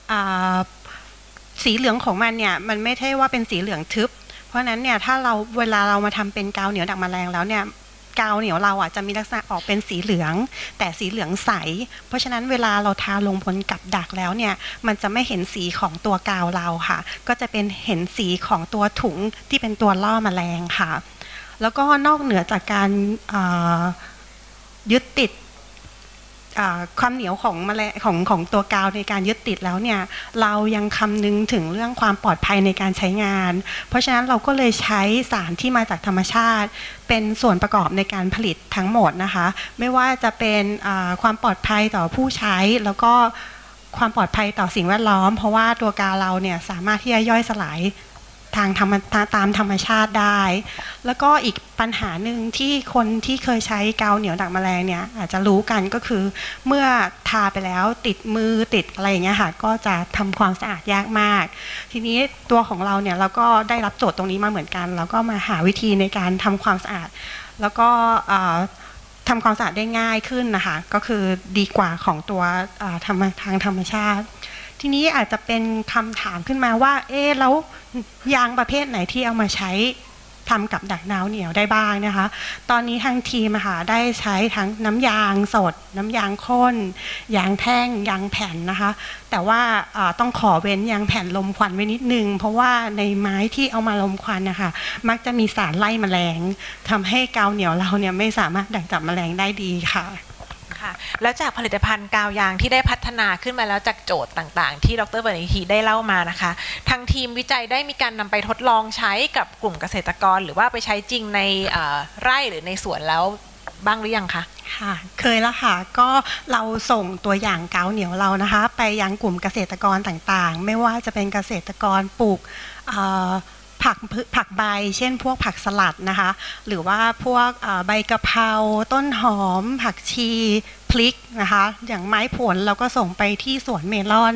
สีเหลืองของมันเนี่ยมันไม่ใช่ว่าเป็นสีเหลืองทึบเพราะนั้นเนี่ยถ้าเราเวลาเรามาทำเป็นกาวเหนียวดักแมลงแล้วเนี่ยกาวเหนียวเราอ่ะจะมีลักษณะออกเป็นสีเหลืองแต่สีเหลืองใสเพราะฉะนั้นเวลาเราทาลงบนกับดักแล้วเนี่ยมันจะไม่เห็นสีของตัวกาวเราค่ะก็จะเป็นเห็นสีของตัวถุงที่เป็นตัวล่อแมลงค่ะแล้วก็นอกเหนือจากการยึดติดความเหนียวของแมลงของของตัวกาวในการยึดติดแล้วเนี่ยเรายังคำนึงถึงเรื่องความปลอดภัยในการใช้งานเพราะฉะนั้นเราก็เลยใช้สารที่มาจากธรรมชาติเป็นส่วนประกอบในการผลิตทั้งหมดนะคะไม่ว่าจะเป็นความปลอดภัยต่อผู้ใช้แล้วก็ความปลอดภัยต่อสิ่งแวดล้อมเพราะว่าตัวกาวเราเนี่ยสามารถที่จะย่อยสลายทางธรรมตามธรรมชาติได้แล้วก็อีกปัญหาหนึ่งที่คนที่เคยใช้กาวเหนียวดักแมลงเนี่ยอาจจะรู้กันก็คือเมื่อทาไปแล้วติดมือติดอะไรอย่างเงี้ยค่ะก็จะทำความสะอาดยากมากทีนี้ตัวของเราเนี่ยเราก็ได้รับโจทย์ตรงนี้มาเหมือนกันแล้วก็มาหาวิธีในการทำความสะอาดแล้วก็ทำความสะอาดได้ง่ายขึ้นนะคะก็คือดีกว่าของตัวทางทางธรรมชาติทีนี้อาจจะเป็นคำถามขึ้นมาว่าเอ๊ะแล้วยางประเภทไหนที่เอามาใช้ทำกับดักดาวเหนียวได้บ้างนะคะตอนนี้ทางทีมค่ะได้ใช้ทั้งน้ำยางสดน้ำยางข้นยางแท่งยางแผ่นนะคะแต่ว่าต้องขอเว้นยางแผ่นลมควันไว้นิดนึงเพราะว่าในไม้ที่เอามาลมควันนะคะมักจะมีสารไล่แมลงทำให้กาวเหนียวเราเนี่ยไม่สามารถดักจับแมลงได้ดีค่ะแล้วจากผลิตภัณฑ์กาวยางที่ได้พัฒนาขึ้นมาแล้วจากโจทย์ต่างๆที่ดร.ปณิธิได้เล่ามานะคะทางทีมวิจัยได้มีการนำไปทดลองใช้กับกลุ่มเกษตรกรหรือว่าไปใช้จริงในไร่หรือในสวนแล้วบ้างหรือยังคะค่ะเคยแล้วค่ะก็เราส่งตัวอย่างกาวเหนียวเรานะคะไปยังกลุ่มเกษตรกรต่างๆไม่ว่าจะเป็นเกษตรกรปลูกผักผักใบเช่นพวกผักสลัดนะคะหรือว่าพวกใบกะเพราต้นหอมผักชีพริกนะคะอย่างไม้ผลเราก็ส่งไปที่สวนเมลอน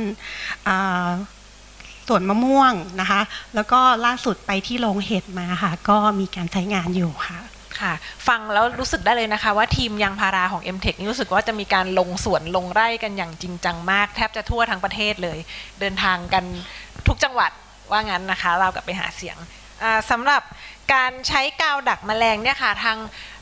สวนมะม่วงนะคะแล้วก็ล่าสุดไปที่โรงเห็ดมาค่ะก็มีการใช้งานอยู่ค่ะค่ะฟังแล้วรู้สึกได้เลยนะคะว่าทีมยางพาราของ เอ็ม เทค นี่รู้สึกว่าจะมีการลงสวนลงไร่กันอย่างจริงจังมากแทบจะทั่วทั้งประเทศเลยเดินทางกันทุกจังหวัดว่างั้นนะคะเรากลับไปหาเสียงสำหรับการใช้กาวดักแมลงเนี่ยค่ะทาง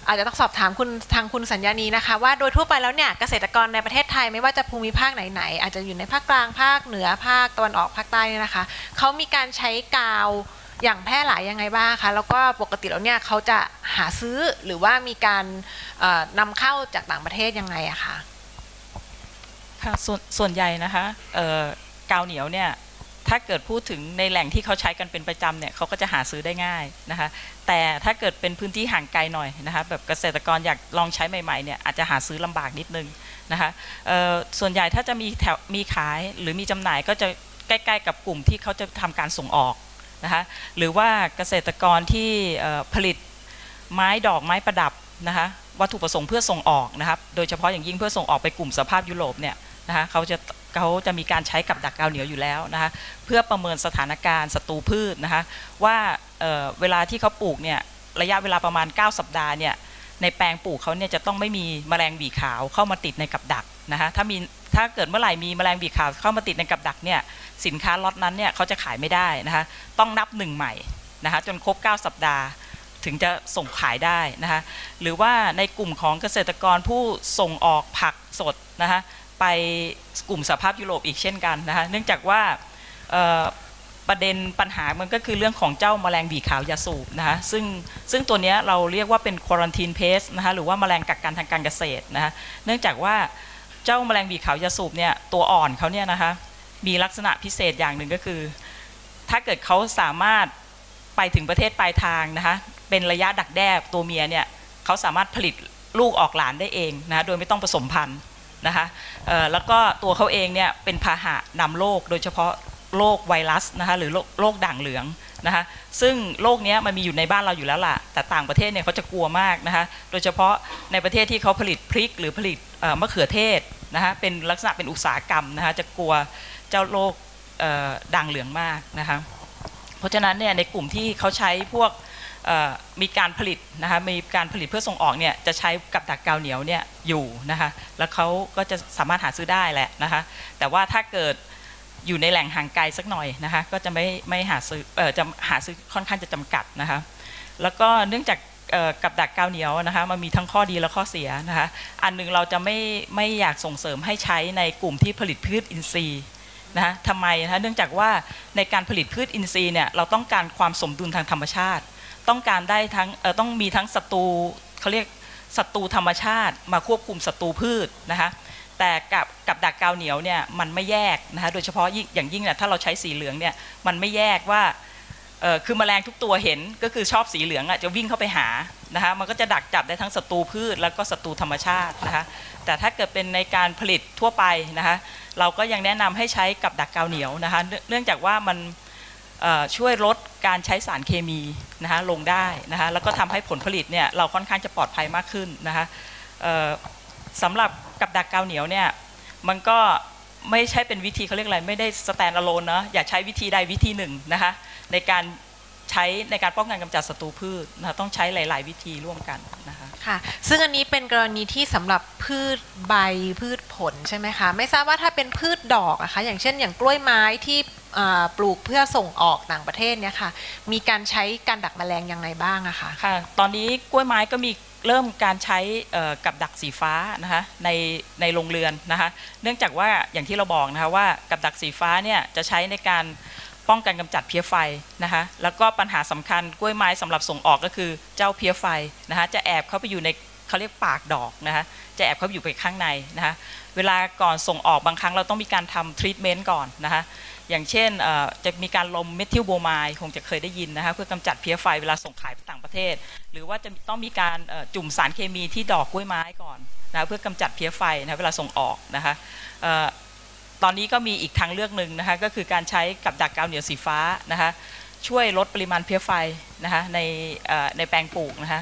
อาจจะต้องสอบถามคุณทางคุณสัญญานีนะคะว่าโดยทั่วไปแล้วเนี่ยเกษตรกรในประเทศไทยไม่ว่าจะภูมิภาคไหนๆอาจจะอยู่ในภาคกลางภาคเหนือภาคตะวันออกภาคใต้เนี่ยนะคะเขามีการใช้กาวอย่างแพร่หลายยังไงบ้างคะแล้วก็ปกติแล้วเนี่ยเขาจะหาซื้อหรือว่ามีการนำเข้าจากต่างประเทศยังไงอะคะค่ะส่วนส่วนใหญ่นะคะกาวเหนียวเนี่ยถ้าเกิดพูดถึงในแหล่งที่เขาใช้กันเป็นประจำเนี่ยเขาก็จะหาซื้อได้ง่ายนะคะแต่ถ้าเกิดเป็นพื้นที่ห่างไกลหน่อยนะคะแบบเกษตรกรอยากลองใช้ใหม่ๆเนี่ยอาจจะหาซื้อลำบากนิดนึงนะคะส่วนใหญ่ถ้าจะมีแถวมีขายหรือมีจำหน่ายก็จะใกล้ๆกับกลุ่มที่เขาจะทำการส่งออกนะคะหรือว่าเกษตรกรที่ผลิตไม้ดอกไม้ประดับนะคะวัตถุประสงค์เพื่อส่งออกนะครับโดยเฉพาะอย่างยิ่งเพื่อส่งออกไปกลุ่มสหภาพยุโรปเนี่ยนะคะเขาจะเขาจะมีการใช้กับดักกาวเหนียวอยู่แล้วนะคะเพื่อประเมินสถานการณ์ศัตรูพืชนะคะว่า เ, เวลาที่เขาปลูกเนี่ยระยะเวลาประมาณเก้าสัปดาห์เนี่ยในแปลงปลูกเขาเนี่ยจะต้องไม่มีแมลงหวีขาวเข้ามาติดในกับดักนะคะถ้ามีถ้าเกิดเมื่อไหร่มีแมลงหวีขาวเข้ามาติดในกับดักเนี่ยสินค้าล็อตนั้นเนี่ยเขาจะขายไม่ได้นะคะต้องนับหนึ่งใหม่นะคะจนครบเก้าสัปดาห์ถึงจะส่งขายได้นะคะหรือว่าในกลุ่มของเกษตรกรผู้ส่งออกผักสดนะคะไปกลุ่มสหภาพยุโรปอีกเช่นกันนะคะเนื่องจากว่าประเด็นปัญหามันก็คือเรื่องของเจ้าแมลงหวีขาวยาสูบนะคะซึ่งซึ่งตัวนี้เราเรียกว่าเป็นควอรันทีนเพสนะคะหรือว่าแมลงกักกันทางการเกษตรนะคะเนื่องจากว่าเจ้าแมลงหวีขาวยาสูบเนี่ยตัวอ่อนเขาเนี่ยนะคะมีลักษณะพิเศษอย่างหนึ่งก็คือถ้าเกิดเขาสามารถไปถึงประเทศปลายทางนะคะเป็นระยะดักแด้ตัวเมียเนี่ยเขาสามารถผลิตลูกออกหลานได้เองนะโดยไม่ต้องผสมพันธุ์นะคะแล้วก็ตัวเขาเองเนี่ยเป็นพาหะนำโรคโดยเฉพาะโรคไวรัสนะคะหรือโรคด่างเหลืองนะคะซึ่งโรคนี้มันมีอยู่ในบ้านเราอยู่แล้วล่ะแต่ต่างประเทศเนี่ยเขาจะกลัวมากนะคะโดยเฉพาะในประเทศที่เขาผลิตพริกหรือผลิตมะเขือเทศนะคะเป็นลักษณะเป็นอุตสาหกรรมนะคะจะกลัวเจ้าโรคด่างเหลืองมากนะคะเพราะฉะนั้นเนี่ยในกลุ่มที่เขาใช้พวกมีการผลิตนะคะมีการผลิตเพื่อส่งออกเนี่ยจะใช้กับดักกาวเหนียวเนี่ยอยู่นะคะแล้วเขาก็จะสามารถหาซื้อได้แหละนะคะแต่ว่าถ้าเกิดอยู่ในแหล่งห่างไกลสักหน่อยนะคะก็จะไม่ไม่หาซื้อเอ่อจะหาซื้อค่อนข้างจะจำกัดนะคะแล้วก็เนื่องจากกับดักกาวเหนียวนะคะมันมีทั้งข้อดีและข้อเสียนะคะอันหนึ่งเราจะไม่ไม่อยากส่งเสริมให้ใช้ในกลุ่มที่ผลิตพืชอินทรีย์นะคะทำไมนะคะเนื่องจากว่าในการผลิตพืชอินทรีย์เนี่ยเราต้องการความสมดุลทางธรรมชาติต้องการได้ทั้งเอ่อต้องมีทั้งศัตรูเขาเรียกศัตรูธรรมชาติมาควบคุมศัตรูพืชนะคะแต่กับกับดักกาวเหนียวเนี่ยมันไม่แยกนะคะโดยเฉพาะอย่างยิ่งเนี่ยถ้าเราใช้สีเหลืองเนี่ยมันไม่แยกว่าเออคือแมลงทุกตัวเห็นก็คือชอบสีเหลืองอ่ะจะวิ่งเข้าไปหานะคะมันก็จะดักจับได้ทั้งศัตรูพืชแล้วก็ศัตรูธรรมชาตินะคะแต่ถ้าเกิดเป็นในการผลิตทั่วไปนะคะเราก็ยังแนะนำให้ใช้กับดักกาวเหนียวนะคะเนื่องจากว่ามันช่วยลดการใช้สารเคมีนะคะลงได้นะคะแล้วก็ทำให้ผลผลิตเนี่ยเราค่อนข้างจะปลอดภัยมากขึ้นนะคะสำหรับกับดักกาวเหนียวเนี่ยมันก็ไม่ใช่เป็นวิธีเขาเรียกอะไรไม่ได้สแตนด์อะโลนเนาะอย่าใช้วิธีใดวิธีหนึ่งนะคะในการใช้ในการป้องกันกำจัดศัตรูพืชนะต้องใช้หลายๆวิธีร่วมกันนะคะค่ะซึ่งอันนี้เป็นกรณีที่สำหรับพืชใบพืชผลใช่ไหมคะไม่ทราบว่าถ้าเป็นพืชดอกอะคะอย่างเช่นอย่างกล้วยไม้ที่ปลูกเพื่อส่งออกต่างประเทศเนี่ยค่ะมีการใช้การดักแมลงยังไงบ้างอะคะค่ะตอนนี้กล้วยไม้ก็มีเริ่มการใช้กับดักสีฟ้านะคะในในโรงเรือนนะคะเนื่องจากว่าอย่างที่เราบอกนะคะว่ากับดักสีฟ้าเนี่ยจะใช้ในการป้องกันกำจัดเพี้ยไฟนะคะแล้วก็ปัญหาสำคัญกล้วยไม้สำหรับส่งออกก็คือเจ้าเพี้ยไฟนะคะจะแอบเข้าไปอยู่ในเขาเรียกปากดอกนะคะจะแอบเข้าไปอยู่ไปข้างในนะคะเวลาก่อนส่งออกบางครั้งเราต้องมีการทำทรีทเมนต์ก่อนนะคะอย่างเช่นจะมีการลมเมทิลโบไมด์คงจะเคยได้ยินนะคะเพื่อกำจัดเพี้ยไฟเวลาส่งขายไปต่างประเทศหรือว่าจะต้องมีการจุ่มสารเคมีที่ดอกกล้วยไม้ก่อนนะเพื่อกำจัดเพี้ยไฟนะเวลาส่งออกนะคะตอนนี้ก็มีอีกทางเลือกหนึ่งนะคะก็คือการใช้กับดักกาวเหนียวสีฟ้านะคะช่วยลดปริมาณเพี้ยไฟนะคะในในแปลงปลูกนะคะ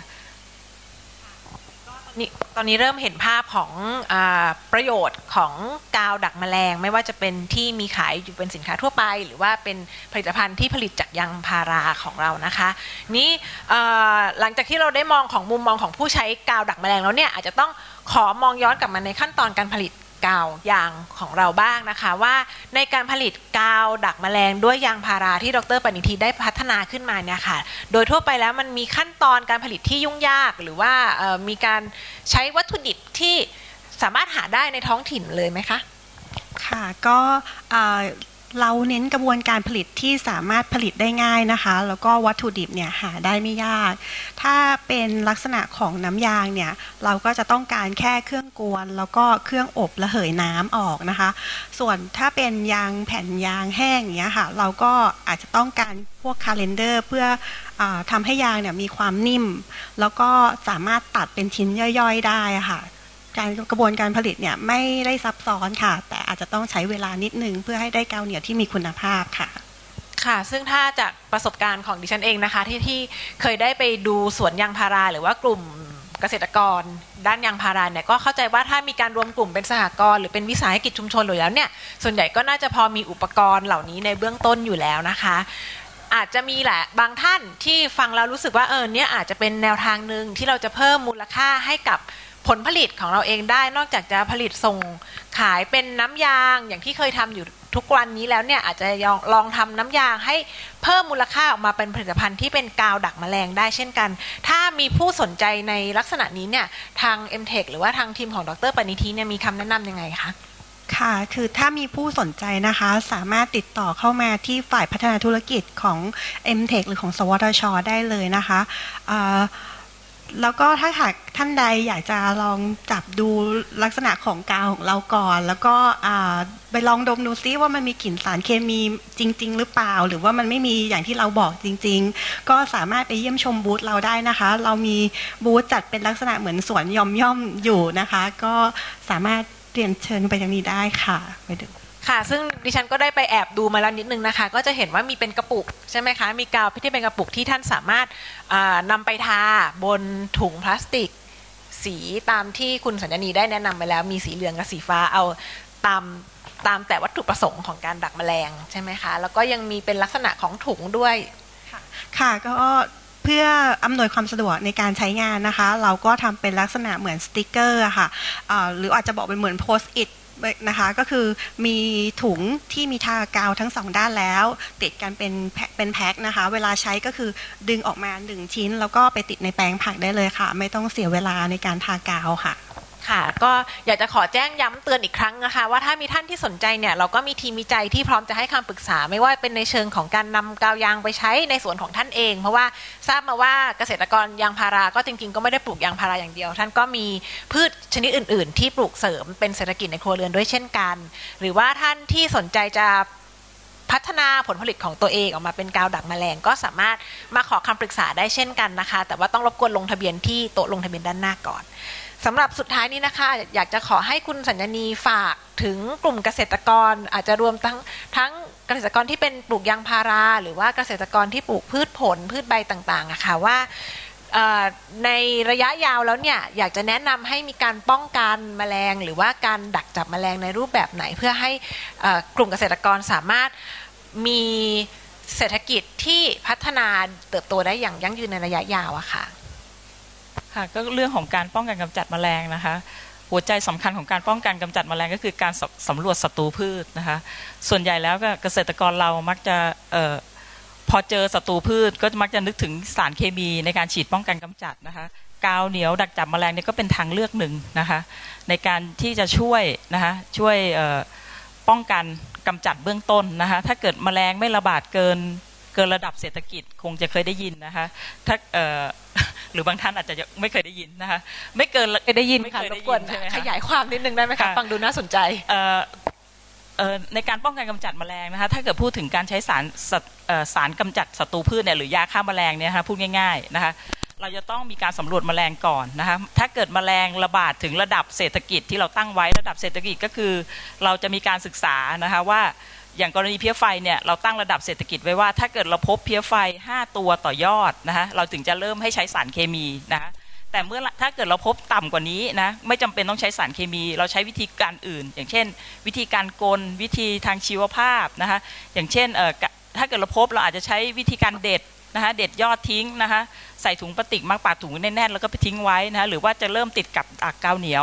นี่ตอนนี้เริ่มเห็นภาพของอประโยชน์ของกาวดักแมลงไม่ว่าจะเป็นที่มีขายอยู่เป็นสินค้าทั่วไปหรือว่าเป็นผลิตภัณฑ์ที่ผลิตจากยางพาราของเรานะคะนี่หลังจากที่เราได้มองของมุมมองของผู้ใช้กาวดักแมลงแล้วเนี่ยอาจจะต้องขอมองย้อนกลับมาในขั้นตอนการผลิตกาวยางของเราบ้างนะคะว่าในการผลิตกาวดักแมลงด้วยยางพาราที่ดร.ปณิธีได้พัฒนาขึ้นมาเนี่ยค่ะโดยทั่วไปแล้วมันมีขั้นตอนการผลิตที่ยุ่งยากหรือว่ามีการใช้วัตถุดิบที่สามารถหาได้ในท้องถิ่นเลยไหมคะค่ะก็เราเน้นกระบวนการผลิตที่สามารถผลิตได้ง่ายนะคะแล้วก็วัตถุดิบเนี่ยหาได้ไม่ยากถ้าเป็นลักษณะของน้ำยางเนี่ยเราก็จะต้องการแค่เครื่องกวนแล้วก็เครื่องอบระเหยน้ำออกนะคะส่วนถ้าเป็นยางแผ่นยางแห้งอย่างเงี้ยค่ะเราก็อาจจะต้องการพวกคาเลนเดอร์เพื่ออทำให้ยางเนี่ยมีความนิ่มแล้วก็สามารถตัดเป็นชิ้นย่อยๆได้ค่ะการกระบวนการผลิตเนี่ยไม่ได้ซับซ้อนค่ะแต่อาจจะต้องใช้เวลานิดนึงเพื่อให้ได้กาวเหนียวที่มีคุณภาพค่ะค่ะซึ่งถ้าจากประสบการณ์ของดิฉันเองนะคะที่ที่เคยได้ไปดูสวนยางพาราหรือว่ากลุ่มเกษตรกรด้านยางพาราเนี่ยก็เข้าใจว่าถ้ามีการรวมกลุ่มเป็นสหกรณ์หรือเป็นวิสาหกิจชุมชนหรือแล้วเนี่ยส่วนใหญ่ก็น่าจะพอมีอุปกรณ์เหล่านี้ในเบื้องต้นอยู่แล้วนะคะอาจจะมีแหละบางท่านที่ฟังแล้วรู้สึกว่าเออเนี่ยอาจจะเป็นแนวทางหนึ่งที่เราจะเพิ่มมูลค่าให้กับผลผลิตของเราเองได้นอกจากจะผลิตส่งขายเป็นน้ำยางอย่างที่เคยทำอยู่ทุกวันนี้แล้วเนี่ยอาจจะลองลองทำน้ำยางให้เพิ่มมูลค่าออกมาเป็นผลิตภัณฑ์ที่เป็นกาวดักแมลงได้เช่นกันถ้ามีผู้สนใจในลักษณะนี้เนี่ยทาง เอ็ม เทค หรือว่าทางทีมของดร.ปณิธีเนี่ยมีคำแนะนำยังไงคะค่ะคือถ้ามีผู้สนใจนะคะสามารถติดต่อเข้ามาที่ฝ่ายพัฒนาธุรกิจของ เอ็ม เทค หรือของสวทช.ได้เลยนะคะแล้วก็ถ้าหากท่านใดอยากจะลองจับดูลักษณะของกาวของเราก่อนแล้วก็ไปลองดมดูซิว่ามันมีกลิ่นสารเคมีจริงๆหรือเปล่าหรือว่ามันไม่มีอย่างที่เราบอกจริงๆก็สามารถไปเยี่ยมชมบูธเราได้นะคะเรามีบูธจัดเป็นลักษณะเหมือนสวนย่อมๆอยู่นะคะก็สามารถเรียนเชิญไปอย่างนี้ได้ค่ะไปดูค่ะซึ่งดิฉันก็ได้ไปแอบดูมาแล้วนิดนึงนะคะก็จะเห็นว่ามีเป็นกระปุกใช่ไหมคะมีกาวที่เป็นกระปุกที่ท่านสามารถนำไปทาบนถุงพลาสติกสีตามที่คุณสัญญาณีได้แนะนำไปแล้วมีสีเหลืองกับสีฟ้าเอาตามตามแต่วัตถุประสงค์ของการดักแมลงใช่ไหมคะแล้วก็ยังมีเป็นลักษณะของถุงด้วยค่ะก็เพื่ออำนวยความสะดวกในการใช้งานนะคะเราก็ทำเป็นลักษณะเหมือนสติกเกอร์ค่ะหรืออาจจะบอกเป็นเหมือนโพสต์อิทนะคะก็คือมีถุงที่มีทากาวทั้งสองด้านแล้วติดกันเป็นเป็นแพ็คนะคะเวลาใช้ก็คือดึงออกมาหนึ่งชิ้นแล้วก็ไปติดในแปรงผักได้เลยค่ะไม่ต้องเสียเวลาในการทากาวค่ะค่ะก็อยากจะขอแจ้งย้ำเตือนอีกครั้งนะคะว่าถ้ามีท่านที่สนใจเนี่ยเราก็มีทีมวิจัยที่พร้อมจะให้คำปรึกษาไม่ว่าเป็นในเชิงของการนำกาวยางไปใช้ในสวนของท่านเองเพราะว่าทราบมาว่าเกษตรกรยางพาราก็จริงๆก็ไม่ได้ปลูกยางพาราอย่างเดียวท่านก็มีพืชชนิดอื่นๆที่ปลูกเสริมเป็นเศรษฐกิจในครัวเรือนด้วยเช่นกันหรือว่าท่านที่สนใจจะพัฒนาผลผลิตของตัวเองออกมาเป็นกาวดักแมลงก็สามารถมาขอคำปรึกษาได้เช่นกันนะคะแต่ว่าต้องรบกวนลงทะเบียนที่โต๊ะลงทะเบียนด้านหน้าก่อนสำหรับสุดท้ายนี้นะคะอยากจะขอให้คุณสัญญาณีฝากถึงกลุ่มเกษตรกรอาจจะรวมทั้งทั้งเกษตรกรที่เป็นปลูกยางพาราหรือว่าเกษตรกรที่ปลูกพืชผลพืชใบต่างๆอะค่ะว่าในระยะยาวแล้วเนี่ยอยากจะแนะนำให้มีการป้องกันแมลงหรือว่าการดักจับแมลงในรูปแบบไหนเพื่อให้กลุ่มเกษตรกรสามารถมีเศรษฐกิจที่พัฒนาเติบโตได้อย่างยั่งยืนในระยะยาวอะค่ะค่ะก็เรื่องของการป้องกันกำจัดแมลงนะคะหัวใจสำคัญของการป้องกันกำจัดแมลงก็คือการสำรวจศัตรูพืชนะคะส่วนใหญ่แล้วก็เกษตรกรเรามักจะเอ่อพอเจอศัตรูพืชก็มักจะนึกถึงสารเคมีในการฉีดป้องกันกำจัดนะคะกาวเหนียวดักจับแมลงนี่ก็เป็นทางเลือกหนึ่งนะคะในการที่จะช่วยนะคะช่วยเอ่อป้องกันกำจัดเบื้องต้นนะคะถ้าเกิดแมลงไม่ระบาดเกินเกินระดับเศรษฐกิจคงจะเคยได้ยินนะคะถ้าเอ่อหรือบางท่านอาจจะไม่เคยได้ยินนะคะไม่เกินได้ยินค่ะรบกวนขยายความนิดนึงได้ไหมคะฟังดูน่าสนใจในการป้องกันกำจัดแมลงนะคะถ้าเกิดพูดถึงการใช้สารสารกำจัดศัตรูพืชเนี่ยหรือยาฆ่าแมลงเนี่ยนะคะพูดง่ายๆนะคะเราจะต้องมีการสำรวจแมลงก่อนนะคะถ้าเกิดแมลงระบาดถึงระดับเศรษฐกิจที่เราตั้งไว้ระดับเศรษฐกิจก็คือเราจะมีการศึกษานะคะว่าอย่างกรณีเพี้ยไฟเนี่ยเราตั้งระดับเศรษฐกิจไว้ว่าถ้าเกิดเราพบเพี้ยไฟห้าตัวต่อยอดนะคะเราถึงจะเริ่มให้ใช้สารเคมีนะคะแต่เมื่อถ้าเกิดเราพบต่ำกว่านี้นะไม่จำเป็นต้องใช้สารเคมีเราใช้วิธีการอื่นอย่างเช่นวิธีการกลวิธีทางชีวภาพนะคะอย่างเช่นเอ่อถ้าเกิดเราพบเราอาจจะใช้วิธีการเด็ดนะคะเด็ดยอดทิ้งนะคะใส่ถุงพลาสติกมัดปากถุงแน่นๆแล้วก็ไปทิ้งไว้นะคะหรือว่าจะเริ่มติดกับกาวเหนียว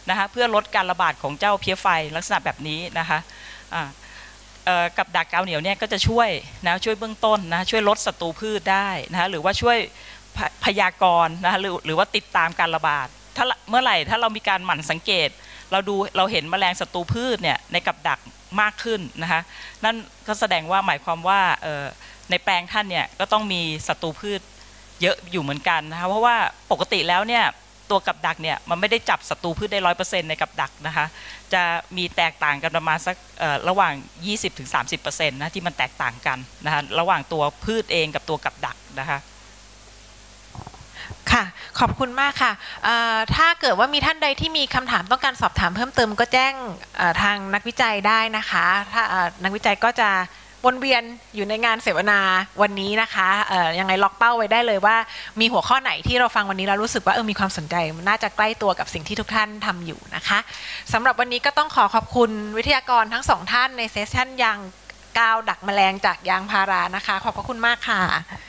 นะคะเพื่อลดการระบาดของเจ้าเพี้ยไฟลักษณะแบบนี้นะคะกับดักกาวเหนียวเนี่ยก็จะช่วยนะช่วยเบื้องต้นนะช่วยลดศัตรูพืชได้นะคะหรือว่าช่วยพยากรณ์นะคะหรือหรือว่าติดตามการระบาดถ้าเมื่อไหร่ถ้าเรามีการหมั่นสังเกตเราดูเราเห็นแมลงศัตรูพืชเนี่ยในกับดักมากขึ้นนะคะนั่นก็แสดงว่าหมายความว่าในแปลงท่านเนี่ยก็ต้องมีศัตรูพืชเยอะอยู่เหมือนกันนะคะเพราะว่าปกติแล้วเนี่ยตัวกับดักเนี่ยมันไม่ได้จับศัตรูพืชได้ร้อยเปอร์เซ็นต์ในกับดักนะคะจะมีแตกต่างกันประมาณสักระหว่าง ยี่สิบถึงสามสิบเปอร์เซ็นต์ นะที่มันแตกต่างกันนะคะระหว่างตัวพืชเองกับตัวกับดักนะคะค่ะขอบคุณมากค่ะถ้าเกิดว่ามีท่านใดที่มีคำถามต้องการสอบถามเพิ่มเติมก็แจ้งทางนักวิจัยได้นะคะถ้านักวิจัยก็จะวนเวียนอยู่ในงานเสวนาวันนี้นะคะยังไงล็อกเป้าไว้ได้เลยว่ามีหัวข้อไหนที่เราฟังวันนี้แล้วรู้สึกว่าเออมีความสนใจมันน่าจะใกล้ตัวกับสิ่งที่ทุกท่านทำอยู่นะคะสำหรับวันนี้ก็ต้องขอขอบคุณวิทยากรทั้งสองท่านในเซสชั่นยางกาวดักแมลงจากยางพารานะคะขอบพระคุณมากค่ะ